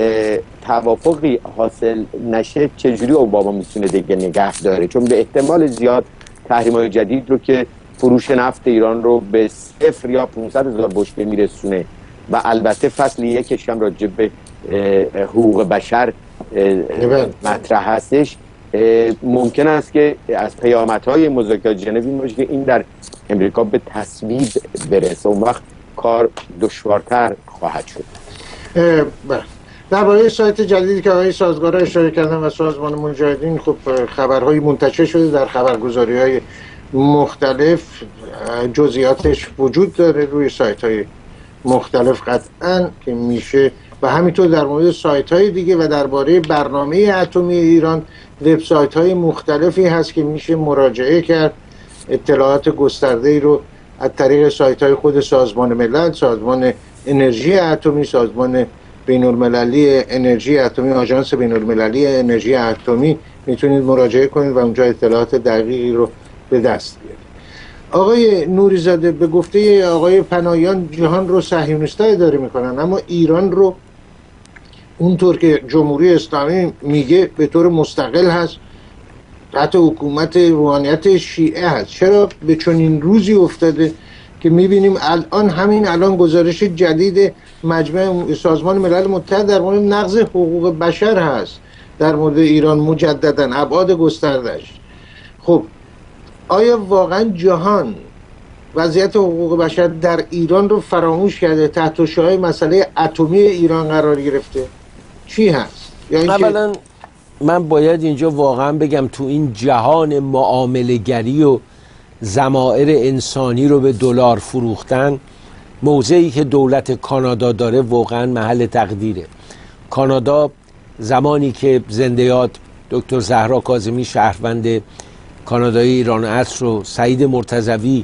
توافقی حاصل نشه چجوری اوباما میتونه دیگه نگه داره، چون به احتمال زیاد تحریم‌های جدید رو که فروش نفت ایران رو به صفر یا پانصد هزار بشکه میرسونه و البته فصل یکش هم راجع به حقوق بشر مطرح هستش، ممکن است که از پیامدهای مذاکرات ژنو این باشه که این در امریکا به تصویب برسه، اون وقت کار دشوارتر خواهد شد. درباره سایت جدیدی که آقای سازگارا اشاره کردن و سازمان مجاهدین، خب خبرهای منتشر شده در خبرگزاری‌های مختلف، جزئیاتش وجود داره روی سایت‌های مختلف قطعاً که میشه، و همینطور در مورد سایت‌های دیگه و درباره برنامه اتمی ایران وبسایت‌های مختلفی هست که میشه مراجعه کرد. اطلاعات گسترده‌ای رو از طریق سایت‌های خود سازمان ملل، سازمان انرژی اتمی، سازمان بین‌المللی انرژی اتمی، آژانس بین‌المللی انرژی اتمی میتونید مراجعه کنید و اونجا اطلاعات دقیقی رو به دست بیارید. آقای نوری‌زاده، به گفته آقای پناهیان جهان رو صهیونیست‌ها اداره میکنن، اما ایران رو اونطور که جمهوری اسلامی میگه به طور مستقل هست، تحت حکومت روحانیت شیعه هست. چرا به چنین روزی افتاده که میبینیم الان همین الان گزارش جدید مجمع سازمان ملل متحد در مورد نقض حقوق بشر هست در مورد ایران مجددا، ابعاد گسترده‌اش. خب آیا واقعا جهان وضعیت حقوق بشر در ایران رو فراموش کرده، تحت شعاع مسئله اتمی ایران قرار گرفته؟ چی هست؟ یعنی اولا من باید اینجا واقعا بگم تو این جهان معامله گری و ضمائر انسانی رو به دلار فروختن، موضعی که دولت کانادا داره واقعا محل تقدیره. کانادا زمانی که زنده یاد دکتر زهرا کاظمی شهروند کانادایی ایران عصر رو سعید مرتضوی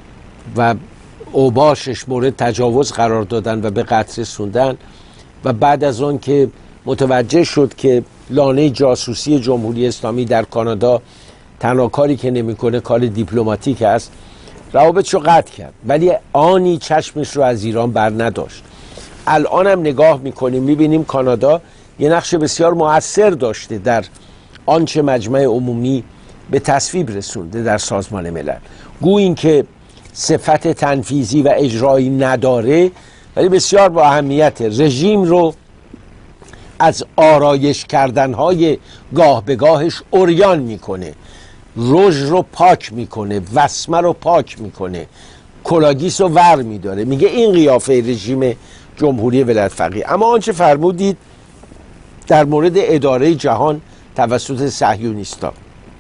و اوباشش مورد تجاوز قرار دادن و به قتل رسوندن، و بعد از آن که متوجه شد که لانه جاسوسی جمهوری اسلامی در کانادا تنها کاری که نمیکنه کار دیپلماتیک است، روابطش رو قطع کرد، ولی آنی چشمش رو از ایران بر نداشت. الان هم نگاه میکنیم میبینیم کانادا یه نقش بسیار مؤثر داشته در آنچه مجمع عمومی به تصویب رسونده در سازمان ملل. گو این که صفت تنفیذی و اجرایی نداره، ولی بسیار با اهمیت. رژیم رو از آرایش کردنهای گاه به گاهش عریان میکنه، رژ رو پاک میکنه، وسمه رو پاک میکنه، کلاگیس رو ور میداره. میگه این قیافه رژیم جمهوری ولایت فقیه. اما آنچه فرمودید در مورد اداره جهان توسط صهیونیست‌ها،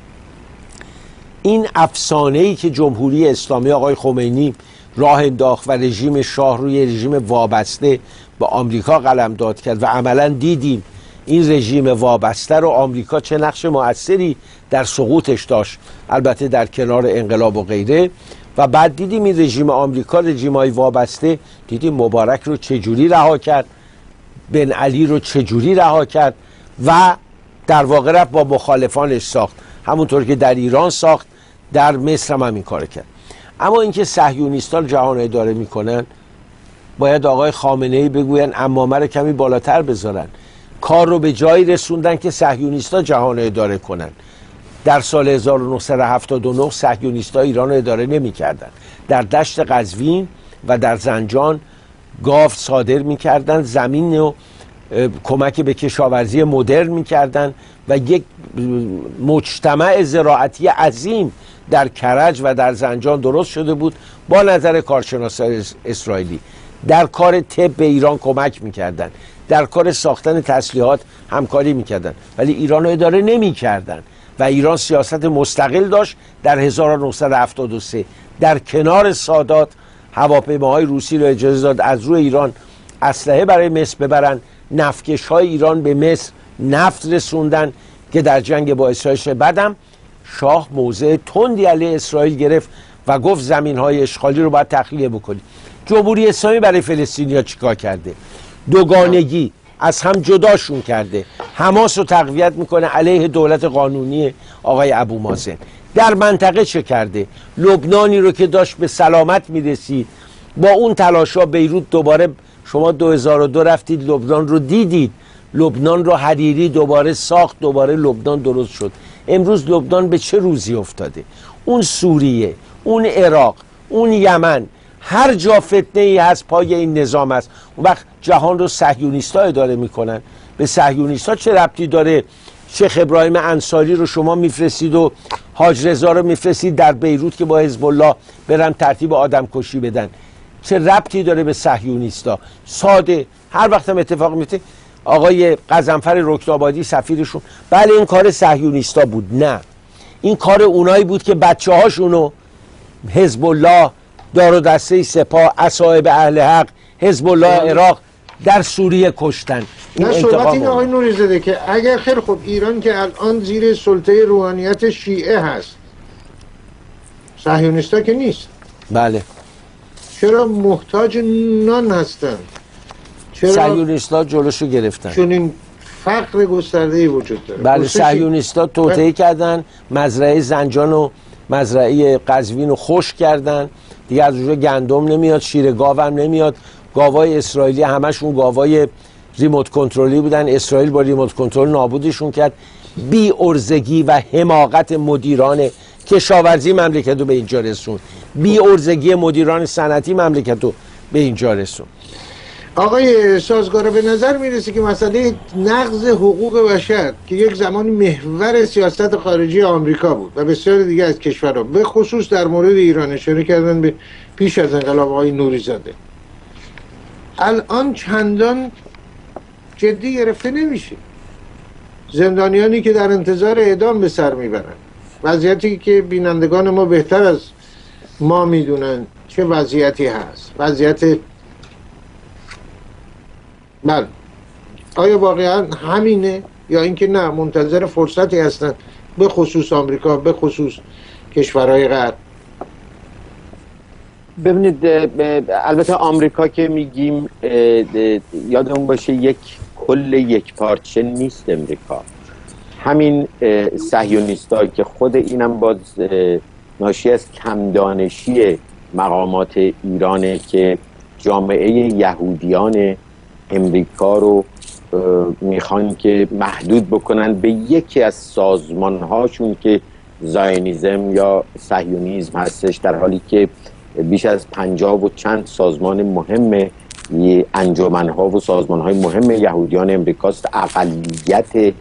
این افسانه‌ای که جمهوری اسلامی آقای خمینی راه انداخت و رژیم شاه روی رژیم وابسته با آمریکا قلمداد کرد و عملا دیدیم این رژیم وابسته رو آمریکا چه نقش مؤثری در سقوطش داشت، البته در کنار انقلاب و غیره. و بعد دیدیم این رژیم آمریکا، رژیم‌های وابسته، دیدیم مبارک رو چجوری رها کرد، بن علی رو چجوری رها کرد و در واقع رفت با مخالفانش ساخت، همونطور که در ایران ساخت، در مصر هم همین کار کرد. اما اینکه صهیونیستان جهان اداره میکنن، باید آقای خامنه‌ای بگوین عمامه رو کمی بالاتر بذارن. کار رو به جایی رسوندن که صهیونیست‌ها جهان رو اداره کنن. در سال هزار و نهصد و هفتاد و نه صهیونیست‌ها ایران رو اداره نمی‌کردن. در دشت قزوین و در زنجان گاو صادر می‌کردن، زمین رو کمک به کشاورزی مدرن می‌کردن و یک مجتمع زراعتی عظیم در کرج و در زنجان درست شده بود با نظر کارشناسان اسرائیلی. در کار طب به ایران کمک میکردن، در کار ساختن تسلیحات همکاری میکردن، ولی ایران رو اداره نمیکردن و ایران سیاست مستقل داشت. در هزار و نهصد و هفتاد و سه در کنار سادات هواپیماهای روسی رو اجازه داد از روی ایران اسلحه برای مصر ببرن. نفتکش‌های ایران به مصر نفت رسوندن که در جنگ با اسرائیل بعدم شاه موضع تندی علیه اسرائیل گرفت و گفت زمین‌های اشغالی رو باید تخلیه بکنید. جمهوری اسلامی برای فلسطینی‌ها چیکار کرده؟ دوگانگی از هم جداشون کرده. حماس رو تقویت میکنه علیه دولت قانونی آقای ابو مازن. در منطقه چه کرده؟ لبنانی رو که داشت به سلامت میرسید با اون تلاشا بیروت دوباره، شما دو هزار و دو رفتید لبنان رو دیدید، لبنان رو حریری دوباره ساخت، دوباره لبنان درست شد. امروز لبنان به چه روزی افتاده؟ اون سوریه، اون عراق، اون یمن، هر جا فتنه ای هست پای این نظام است. اون وقت جهان رو صهیونیست‌ها اداره میکنن. به صهیونیست‌ها چه ربطی داره شیخ ابراهیم انصاری رو شما میفرستید و حاج رضا رو میفرستید در بیروت که با حزب الله برن ترتیب آدم کشی بدن؟ چه ربطی داره به صهیونیستا؟ ساده. هر وقت هم اتفاق میفته آقای غضنفر رکنابادی سفیرشون، بله این کار صهیونیستا بود. نه، این کار اونایی بود که بچه هاشونو حزب الله، دار و دسته سپاه، اصحاب اهل حق، حزب الله عراق در سوریه کشتن. این نه صحبت این آقای نوری‌زاده که اگر خیلی خوب ایران که الان زیر سلطه روحانیت شیعه هست، صهیونیستا که نیست، بله، چرا محتاج نان هستن؟ چرا صهیونیستا جلوشو گرفتن؟ چون این فقر گسترده‌ای وجود داره. بله، صهیونیستا توطئه کردن، مزرعه زنجان و مزرعه قزوین رو خشک کردن، دیگه از اونجا گندم نمیاد، شیر گاو هم نمیاد. گاوای اسرائیلی همشون گاوای ریموت کنترلی بودن، اسرائیل با ریموت کنترل نابودشون کرد. بی ارزگی و حماقت مدیران کشاورزی مملکت رو به اینجا رسون، بی ارزگی مدیران صنعتی مملکت رو به اینجا رسون. آقای سازگار، به نظر میرسه که مسئله نقض حقوق بشر که یک زمان محور سیاست خارجی آمریکا بود و بسیار دیگه از کشورها، به خصوص در مورد ایران اشاره کردن به پیش از انقلاب آقای نوری‌زاده، الان چندان جدی گرفته نمیشه. زندانیانی که در انتظار اعدام به سر میبرن، وضعیتی که بینندگان ما بهتر از ما میدونن چه وضعیتی هست، وضعیت بله، آیا واقعا همینه یا اینکه نه منتظر فرصتی هستن، به خصوص آمریکا، به خصوص کشورهای غرب؟ ببینید، البته آمریکا که میگیم یادمون باشه یک کل یک پارچه نیست. امریکا همین صهیونیست‌ها که خود اینم باز ناشی از کمدانشی مقامات ایرانه که جامعه یهودیان امریکا رو میخوان که محدود بکنن به یکی از سازمان‌هاشون که زایونیسم یا صهیونیسم هستش، در حالی که بیش از پنجاه و چند سازمان مهم انجمن‌ها و سازمان‌های مهم یهودیان امریکاست، اقلیت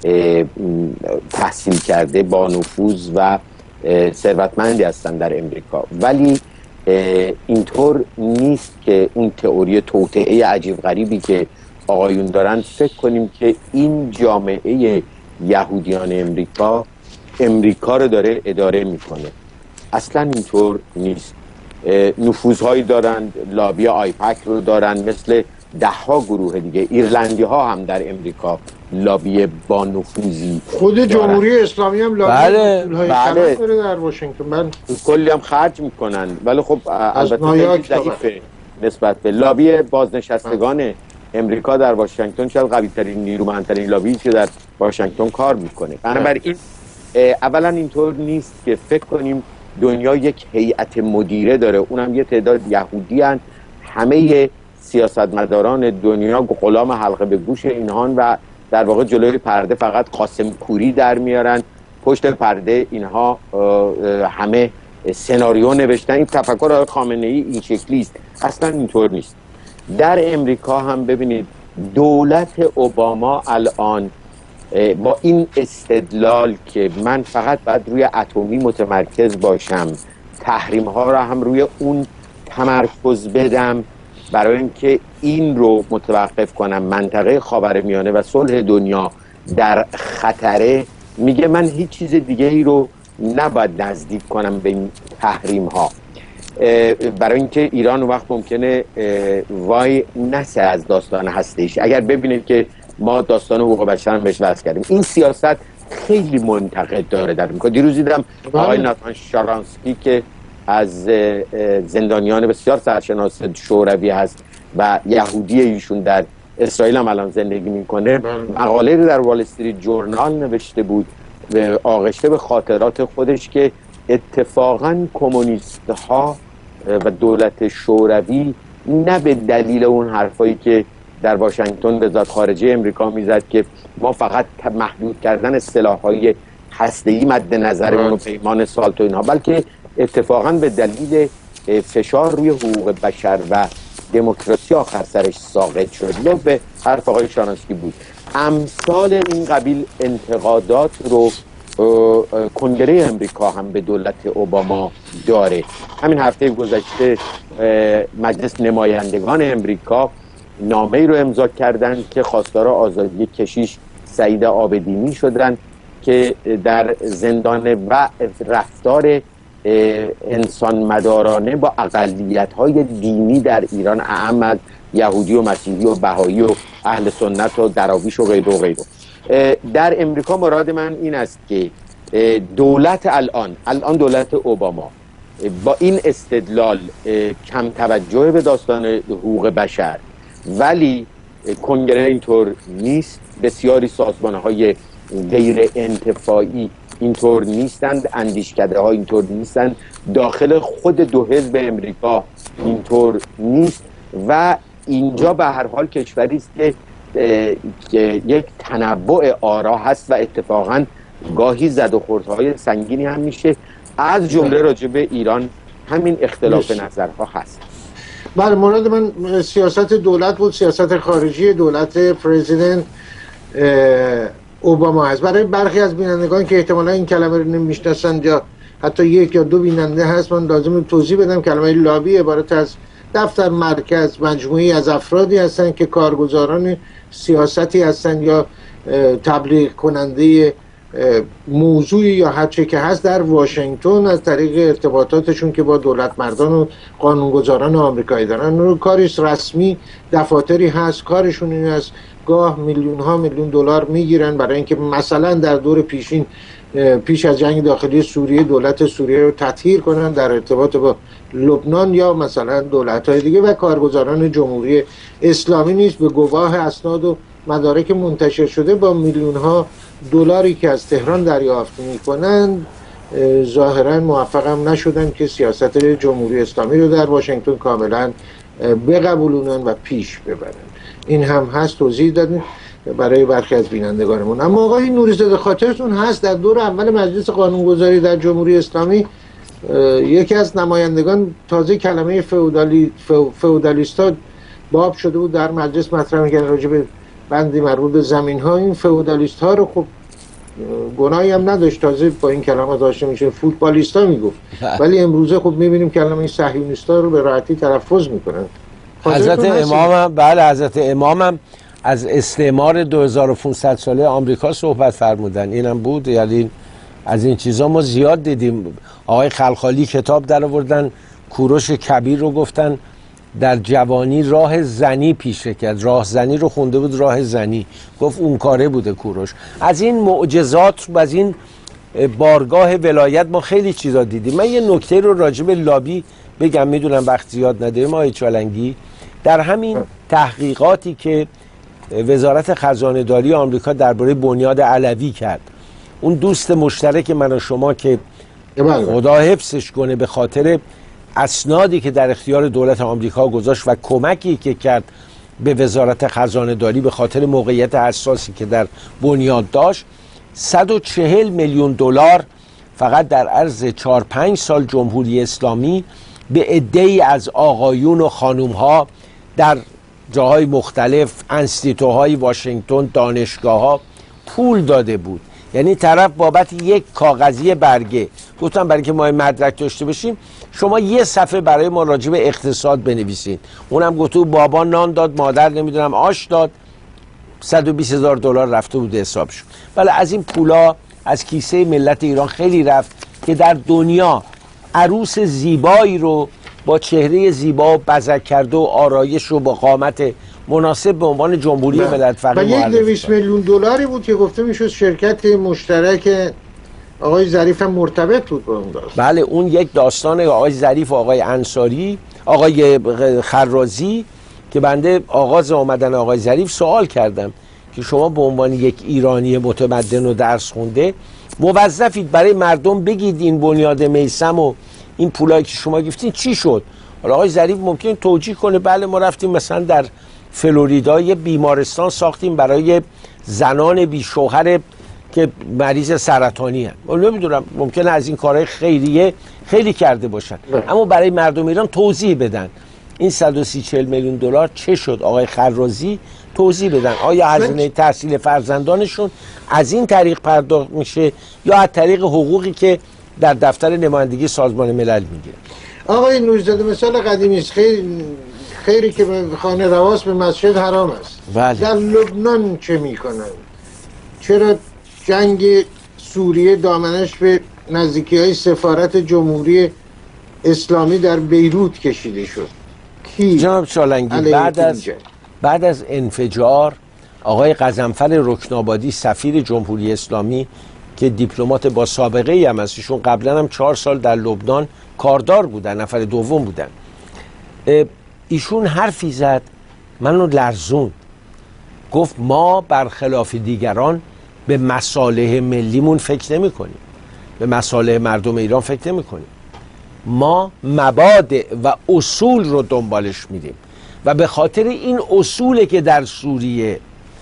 تحصیل کرده با نفوذ و ثروتمندی هستن در امریکا. ولی اینطور نیست که اون تئوری توطئه عجیب غریبی که آقایون دارن فکر کنیم که این جامعه یهودیان امریکا امریکا رو داره اداره میکنه. اصلا اینطور نیست. نفوذهایی دارن، لابی آیپک رو دارن، مثل ده ها گروه دیگه. ایرلندی ها هم در امریکا لابی با نفوذی، خود جمهوری اسلامی هم لابی بله بله داره در واشنگتن، من کلی هم خرج میکنن، ولی خب البته ضعیفه نسبت به لابی بازنشستگان امریکا در واشنگتن. شاید قوی ترین، نیرومندترین لابی که در واشنگتن کار میکنه. بنابراین اولا اینطور نیست که فکر کنیم دنیا یک هیئت مدیره داره، اونم یه تعداد یهودی هن. همه سیاستمداران دنیا غلام حلقه به گوش اینهان و در واقع جلوی پرده فقط قاسم کوری در میارن، پشت پرده اینها همه سناریو نوشتن. این تفکر آقای خامنه ای این شکلی است، اصلا اینطور نیست. در امریکا هم ببینید دولت اوباما الان با این استدلال که من فقط باید روی اتمی متمرکز باشم، تحریم ها را هم روی اون تمرکز بدم برای اینکه این رو متوقف کنم، منطقه خاورمیانه و صلح دنیا در خطره، میگه من هیچ چیز دیگه ای رو نباید نزدیک کنم به این تحریم ها، برای اینکه ایران وقت ممکنه وای نسه از داستان هسته‌ایش. اگر ببینید که ما داستان حقوق بشر هم بهش وصل کردیم، این سیاست خیلی منتقد داره در امریکا. دیروز دیدم آقای ناتان شارانسکی که از زندانیان بسیار سرشناس شوروی هست و یهودی، ایشون در اسرائیل هم الان زندگی میکنه، مقاله رو در وال استریت جورنال نوشته بود آغشته به خاطرات خودش که اتفاقا کمونیست ها و دولت شوروی نه به دلیل اون حرفایی که در واشنگتن وزارت خارجه امریکا میزد که ما فقط محدود کردن سلاح‌های هسته‌ای مد نظرمون و پیمان سالت و اینها، بلکه اتفاقا به دلیل فشار روی حقوق بشر و دموکراسی آخر سرش ساقط شد. یا به حرف آقای شارانسکی بود. امثال این قبیل انتقادات رو کنگره امریکا هم به دولت اوباما داره. همین هفته گذشته مجلس نمایندگان امریکا نامه‌ای رو امضا کردند که خواستار آزادی کشیش سعید عابدینی شدند که در زندان و رفتار انسان مدارانه با اقلیت‌های دینی در ایران، اعم از یهودی و مسیحی و بهایی و اهل سنت و دراویش و غیره و غیره. در امریکا مراد من این است که دولت الان الان دولت اوباما با این استدلال کم توجه به داستان حقوق بشر، ولی کنگره اینطور نیست، بسیاری سازمان‌های غیر انتفاعی اینطور نیستند، اندیشکده ها اینطور نیستند، داخل خود دو حزب امریکا اینطور نیست و اینجا به هر حال کشوری است که یک تنوع آرا هست و اتفاقا گاهی زد و خوردهای سنگینی هم میشه، از جمله راجع به ایران همین اختلاف نظرها هست. بله، مورد من سیاست دولت بود، سیاست خارجی دولت پرزیدنت اوباما هست. برای برخی از بینندگان که احتمالا این کلمه رو نمیشناسند یا حتی یک یا دو بیننده هست، من لازم توضیح بدم کلمه لابی عبارت از دفتر مرکز، مجموعی از افرادی هستند که کارگزاران سیاستی هستند یا تبلیغ کننده موضوعی یا هر چه که هست در واشنگتن از طریق ارتباطاتشون که با دولت مردان و قانونگذاران آمریکایی دارن. رو کاری رسمی، دفاتری هست، کارشون این است گاه میلیون ها میلیون دلار میگیرن برای اینکه مثلا در دور پیشین پیش از جنگ داخلی سوریه دولت سوریه رو تطهیر کنن در ارتباط با لبنان یا مثلا دولت‌های دیگه، و کارگزاران جمهوری اسلامی نیست به گواه اسناد و مدارک منتشر شده با میلیون ها دلاری که از تهران دریافت میکنن ظاهرا موفق هم نشدن که سیاست جمهوری اسلامی رو در واشنگتن کاملا بقبولونن و پیش ببرن. این هم هست، توضیح دادیم برای برخی از بینندگانمون. اما آقای نوری‌زاده خاطرتون هست در دور اول مجلس قانونگذاری در جمهوری اسلامی یکی از نمایندگان تازه کلمه فئودالی فئودالیستا باب شده بود در مجلس مطرح می‌کردن راجع به بندی مربوط به زمین‌ها. این فئودالیست ها رو خب گناهی هم نداشت، تازه با این کلمه داشته میشه فوتبالیستا میگفت، ولی امروزه خب می‌بینیم کلمه صهیونیستا رو به راحتی تلفظ می‌کنن. حضرت امام، بله حضرت امام هم از استعمار دو هزار و پانصد ساله آمریکا صحبت فرمودن، اینم بود. یعنی از این چیزا ما زیاد دیدیم. آقای خلخالی کتاب در آوردن، کوروش کبیر رو گفتن در جوانی راه زنی پیشه کرد، راه زنی رو خونده بود، راه زنی گفت اون کاره بوده کوروش. از این معجزات و از این بارگاه ولایت ما خیلی چیزا دیدیم. من یه نکته رو راجع به لابی بگم، میدونم وقت زیاد نداریم آقای چالنگی. در همین تحقیقاتی که وزارت خزانه داری آمریکا درباره بنیاد علوی کرد، اون دوست مشترک من و شما که خدا حفظش کنه به خاطر اسنادی که در اختیار دولت آمریکا گذاشت و کمکی که کرد به وزارت خزانه داری به خاطر موقعیت حساسی که در بنیاد داشت، صد و چهل میلیون دلار فقط در عرض چهار پنج سال جمهوری اسلامی به عده‌ای از آقایون و خانوم‌ها در جاهای مختلف، انستیتوهای واشنگتن، دانشگاه‌ها پول داده بود. یعنی طرف بابت یک کاغذی برگه، گفتم برای که ما مدرک داشته باشیم شما یه صفحه برای ما راجع به اقتصاد بنویسید. اونم گفتو بابا نان داد، مادر نمیدونم آش داد، صد و بیست هزار دلار رفته بود حسابشون. ولی از این پولا از کیسه ملت ایران خیلی رفت که در دنیا عروس زیبایی رو با چهره زیبا و بزک کرده و آرایش رو با قامت مناسب به عنوان جمهوری ملت فقیه معرفی کرد. و یک دویست میلیون دلاری بود که گفته میشد شرکت مشترک آقای ظریف هم مرتبط بود با اون داستان. بله، اون یک داستان آقای ظریف و آقای انصاری، آقای خرازی، که بنده آغاز آمدن آقای ظریف سوال کردم که شما به عنوان یک ایرانی متمدن و درس خونده موظفید برای مردم بگید این بنیاد میثم و این پولایی که شما گفتین چی شد. حالا آقای ظریف ممکن توجیه کنه بله ما رفتیم مثلا در فلوریدا یه بیمارستان ساختیم برای زنان بی شوهر که مریض سرطانی هست. من نمیدونم، ممکنه از این کارهای خیریه خیلی کرده باشن، اما برای مردم ایران توضیح بدن این صد و سی چهل میلیون دلار چه شد. آقای خرازی توضیح بدن آیا هزینه تحصیل فرزندانشون از این طریق پرداخت میشه یا از طریق حقوقی که در دفتر نمایندگی سازمان ملل میگیره. آقای نوری‌زاده مثال قدیمی است، خیر خیری که به خانه رواست به مسجد حرام است. بله. در لبنان چه میکنن؟ چرا جنگ سوریه دامنش به نزدیکی های سفارت جمهوری اسلامی در بیروت کشیده شد؟ کی؟ جناب چالنگی بعد از بعد از انفجار آقای غضنفر رکنابادی سفیر جمهوری اسلامی که دیپلمات با سابقه ای هم هست، ایشون قبلا هم چهار سال در لبنان کاردار بودن، نفر دوم بودن، ایشون حرفی زد منو لرزون، گفت ما برخلاف دیگران به مصالح ملیمون فکر نمی کنیم، به مصالح مردم ایران فکر نمی کنیم، ما مبادئ و اصول رو دنبالش میدیم و به خاطر این اصوله که در سوریه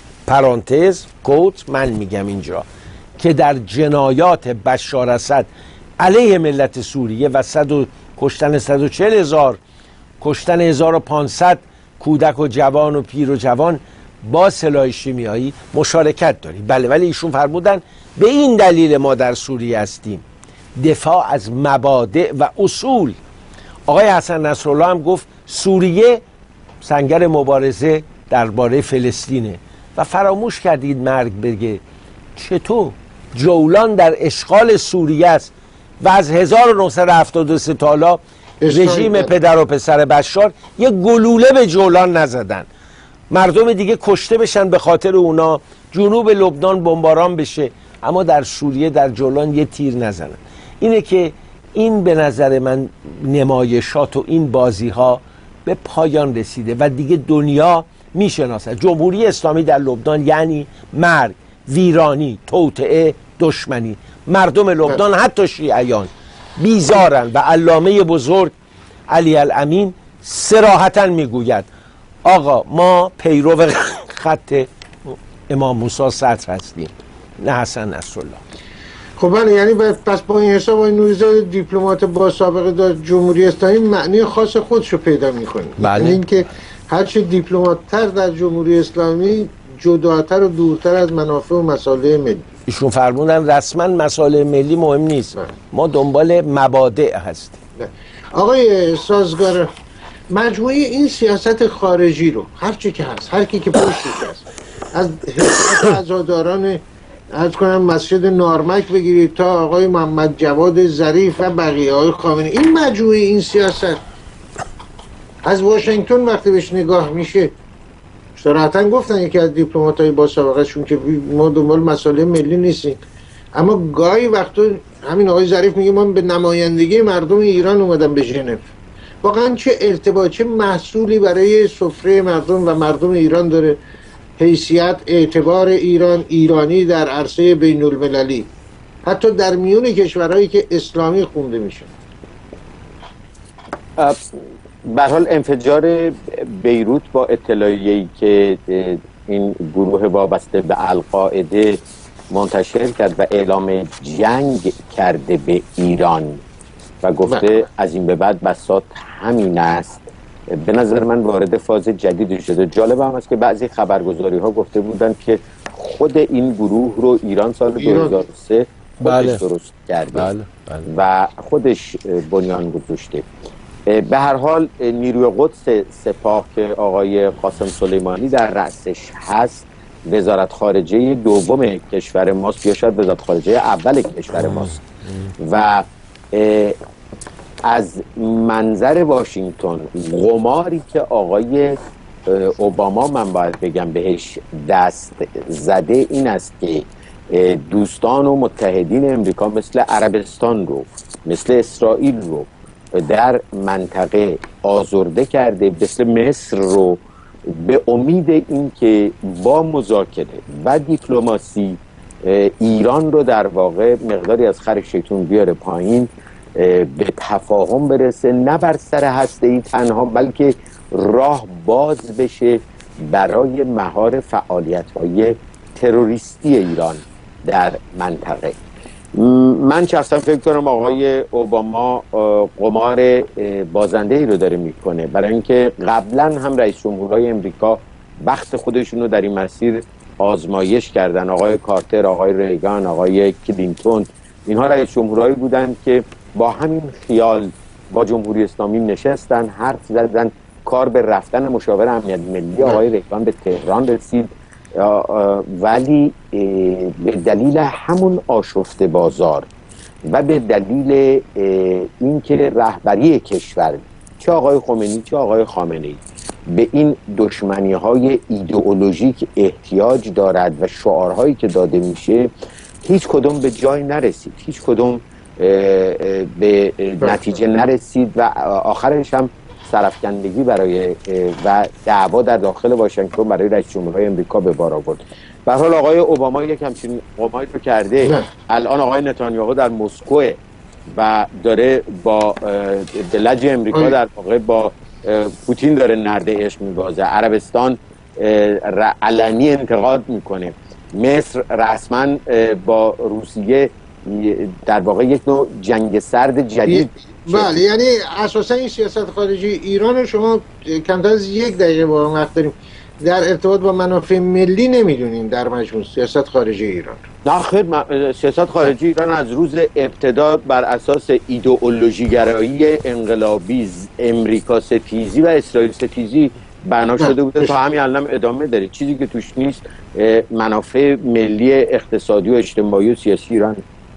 پرانتز کوت من میگم اینجا که در جنایات بشار اسد علیه ملت سوریه و صد و کشتن صد و چهل هزار، کشتن هزار و پانصد کودک و جوان و پیر و جوان با سلاح شیمیایی مشارکت داریم. بله، ولی ایشون فرمودن به این دلیل ما در سوریه هستیم، دفاع از مبادئ و اصول. آقای حسن نصرالله هم گفت سوریه سنگر مبارزه درباره فلسطینه و فراموش کردید مرگ بگه. چطور جولان در اشغال سوریه است و از هزار و نهصد و هفتاد و سه تا حالا رژیم پدر و پسر بشار یه گلوله به جولان نزدن، مردم دیگه کشته بشن به خاطر اونا، جنوب لبنان بمباران بشه، اما در سوریه در جولان یه تیر نزنن. اینه که این به نظر من نمایشات و این بازی ها به پایان رسیده و دیگه دنیا میشناسد جمهوری اسلامی در لبنان یعنی مرگ، ویرانی، توطئه، دشمنی. مردم لبنان حتی شیعیان بیزارن و علامه بزرگ علی الامین صراحتا میگوید آقا ما پیرو خط امام موسی صدر هستیم نه حسن نصرالله. خب بله، یعنی پس با این حساب آقای نوری‌زاده دیپلمات با سابقه در جمهوری اسلامی معنی خاص خودشو پیدا میکنه. بله. یعنی اینکه هرچه دیپلمات‌تر در جمهوری اسلامی جداتر و دورتر از منافع و مصالح ملی. ایشون فرمودن رسما مصالح ملی مهم نیست، بله. ما دنبال مبادئ هستیم. بله. آقای سازگار، مجموعه این سیاست خارجی رو هر چی که هست، هر کی که پشتش هست، از هیئت عزاداران از کنم مسجد نارمک بگیرید تا آقای محمد جواد ظریف و بقیه های خامنه‌ای، این مجموعه این سیاست از واشنگتن وقتی بهش نگاه میشه، صراحتاً گفتن یکی از دیپلمات‌های با سابقه شون که ما دنبال مسائل ملی نیستیم، اما گاهی وقتا همین آقای ظریف میگه من به نمایندگی مردم ایران اومدم به ژنو. واقعا چه ارتباط، چه محصولی برای سفره مردم و مردم ایران داره حیثیت اعتبار ایران، ایرانی در عرصه بین المللی، حتی در میون کشورهایی که اسلامی خونده میشه؟ به هر حال انفجار بیروت با اطلاعیه‌ای که این گروه وابسته به القاعده منتشر کرد و اعلام جنگ کرده به ایران و گفته از این به بعد بساط همین است، به نظر من وارد فاز جدیدی شده. جالب هم است که بعضی خبرگزاری ها گفته بودند که خود این گروه رو ایران سال دو هزار و سه خودش بله. درست کرده بله. بله. و خودش بنیان گذاشته. به هر حال نیروی قدس سپاه که آقای قاسم سلیمانی در رأسش هست وزارت خارجه دوم کشور ماست یا شاید وزارت خارجه اول کشور ماست و از منظر واشنگتن قماری که آقای اوباما من باید بگم بهش دست زده این است که دوستان و متحدین امریکا مثل عربستان رو مثل اسرائیل رو در منطقه آزرده کرده، مثل مصر رو به امید این که با مذاکره و دیپلماسی ایران رو در واقع مقداری از خر شیطون بیاره پایین، به تفاهم برسه، نه بر سر هسته‌ای تنها بلکه راه باز بشه برای مهار فعالیت‌های تروریستی ایران در منطقه. من شخصا فکر کنم آقای اوباما قمار بازنده ای رو داره میکنه، برای اینکه قبلا هم رئیس جمهورهای امریکا بخت خودشون رو در این مسیر آزمایش کردن. آقای کارتر، آقای ریگان، آقای کلینتون، اینها رئیس جمهورهایی بودن که با همین خیال با جمهوری اسلامی نشستن، حرف زدن، کار به رفتن مشاور امنیت ملی آقای ریگان به تهران رسید، ولی به دلیل همون آشفته بازار و به دلیل اینکه رهبری کشور چه آقای خمینی چه آقای خامنه‌ای به این دشمنی های ایدئولوژیک احتیاج دارد و شعارهایی که داده میشه هیچ کدوم به جای نرسید، هیچ کدوم به نتیجه نرسید و آخرش هم سرفکندگی برای و دعوا در داخل واشنگتن برای رئیس جمهورهای امریکا به بار آورد. به هر حال آقای اوباما یک همچین قماری رو کرده نه. الان آقای نتانیاهو در مسکو و داره با لج امریکا در واقع با پوتین داره نرده عشق میبازه. عربستان علنی انتقاد میکنه. مصر رسما با روسیه در واقع یک نوع جنگ سرد جدید. بله، یعنی اساسا این سیاست خارجی ایران رو شما کمتر از یک دقیقه با هم وقت داریم در ارتباط با منافع ملی نمیدونیم در مجموع سیاست خارجی ایران. نه خیر، سیاست خارجی ایران از روز ابتدا بر اساس ایدئولوژی گرایی انقلابی، امریکا ستیزی و اسرائیل ستیزی بنا شده بوده تا همین الان ادامه داره. چیزی که توش نیست منافع ملی اقتصادی و اجتماعی و سیاسی ایران.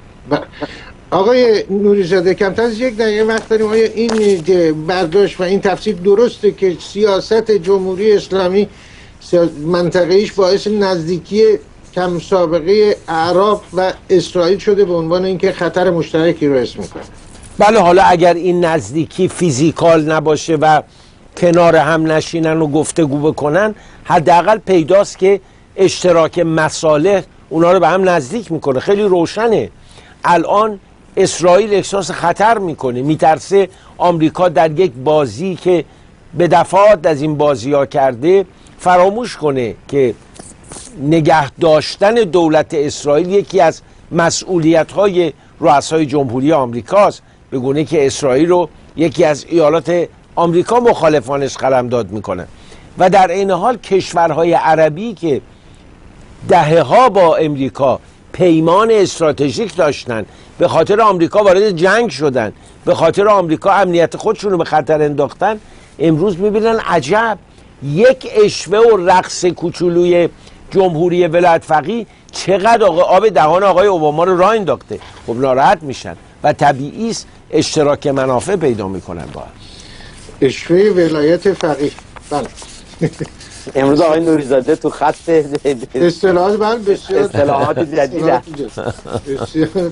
آقای نوری‌زاده کمتر از یک دقیقه وقت داریم. آیا این برداشت و این تفسیر درسته که سیاست جمهوری اسلامی منطقه‌ایش باعث نزدیکی کم سابقه اعراب و اسرائیل شده به عنوان اینکه خطر مشترکی رو حس میکنه؟ بله، حالا اگر این نزدیکی فیزیکال نباشه و کنار هم نشینن و گفتگو بکنن، حداقل پیداست که اشتراک مصالح اونا رو به هم نزدیک میکنه. خیلی روشنه. الان اسرائیل احساس خطر میکنه، میترسه آمریکا در یک بازی که به دفعات از این بازی ها کرده فراموش کنه که نگه داشتن دولت اسرائیل یکی از مسئولیت های رؤسای جمهوری آمریکاست، به گونه که اسرائیل رو یکی از ایالات آمریکا مخالفانش قلمداد میکنه. و در این حال کشورهای عربی که دهه ها با امریکا پیمان استراتژیک داشتن، به خاطر آمریکا وارد جنگ شدن، به خاطر آمریکا امنیت خودشون رو به خطر انداختن، امروز میبینن عجب یک اشوه و رقص کوچولوی جمهوری ولایت فقیه چقدر آقا آب دهان آقای اوباما رو راه انداخته. خب ناراحت میشن و طبیعی است اشتراک منافع پیدا میکنن با اشوه ولایت فقیه. بله امروز آقای نوری‌زاده تو خط اصطلاحات بله بسیار اصطلاحات جدیده. بسیار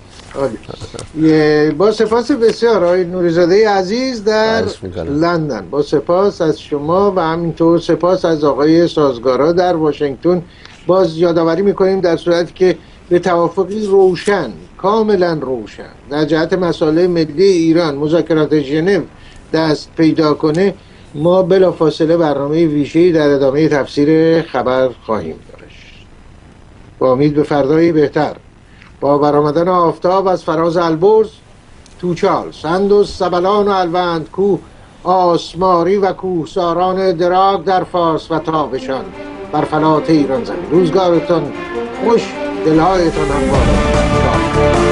عالی. با سپاس بسیار آقای نوری‌زاده عزیز در لندن. با سپاس از شما و همینطور سپاس از آقای سازگارا در واشنگتن. باز یادآوری میکنیم در صورتی که به توافقی روشن، کاملا روشن در جهت مسائل ملی ایران، مذاکرات ژنو دست پیدا کنه، ما بلافاصله برنامه ویژه‌ای در ادامه تفسیر خبر خواهیم داشت. با امید به فردایی بهتر، با برآمدن آفتاب از فراز البرز، توچال، سندوس، سبلان و الوند کوه، آسماری و کوهساران دراگ در فارس و تابشان بر فلات ایران زمین. روزگارتان خوش، دلهایتان هموار.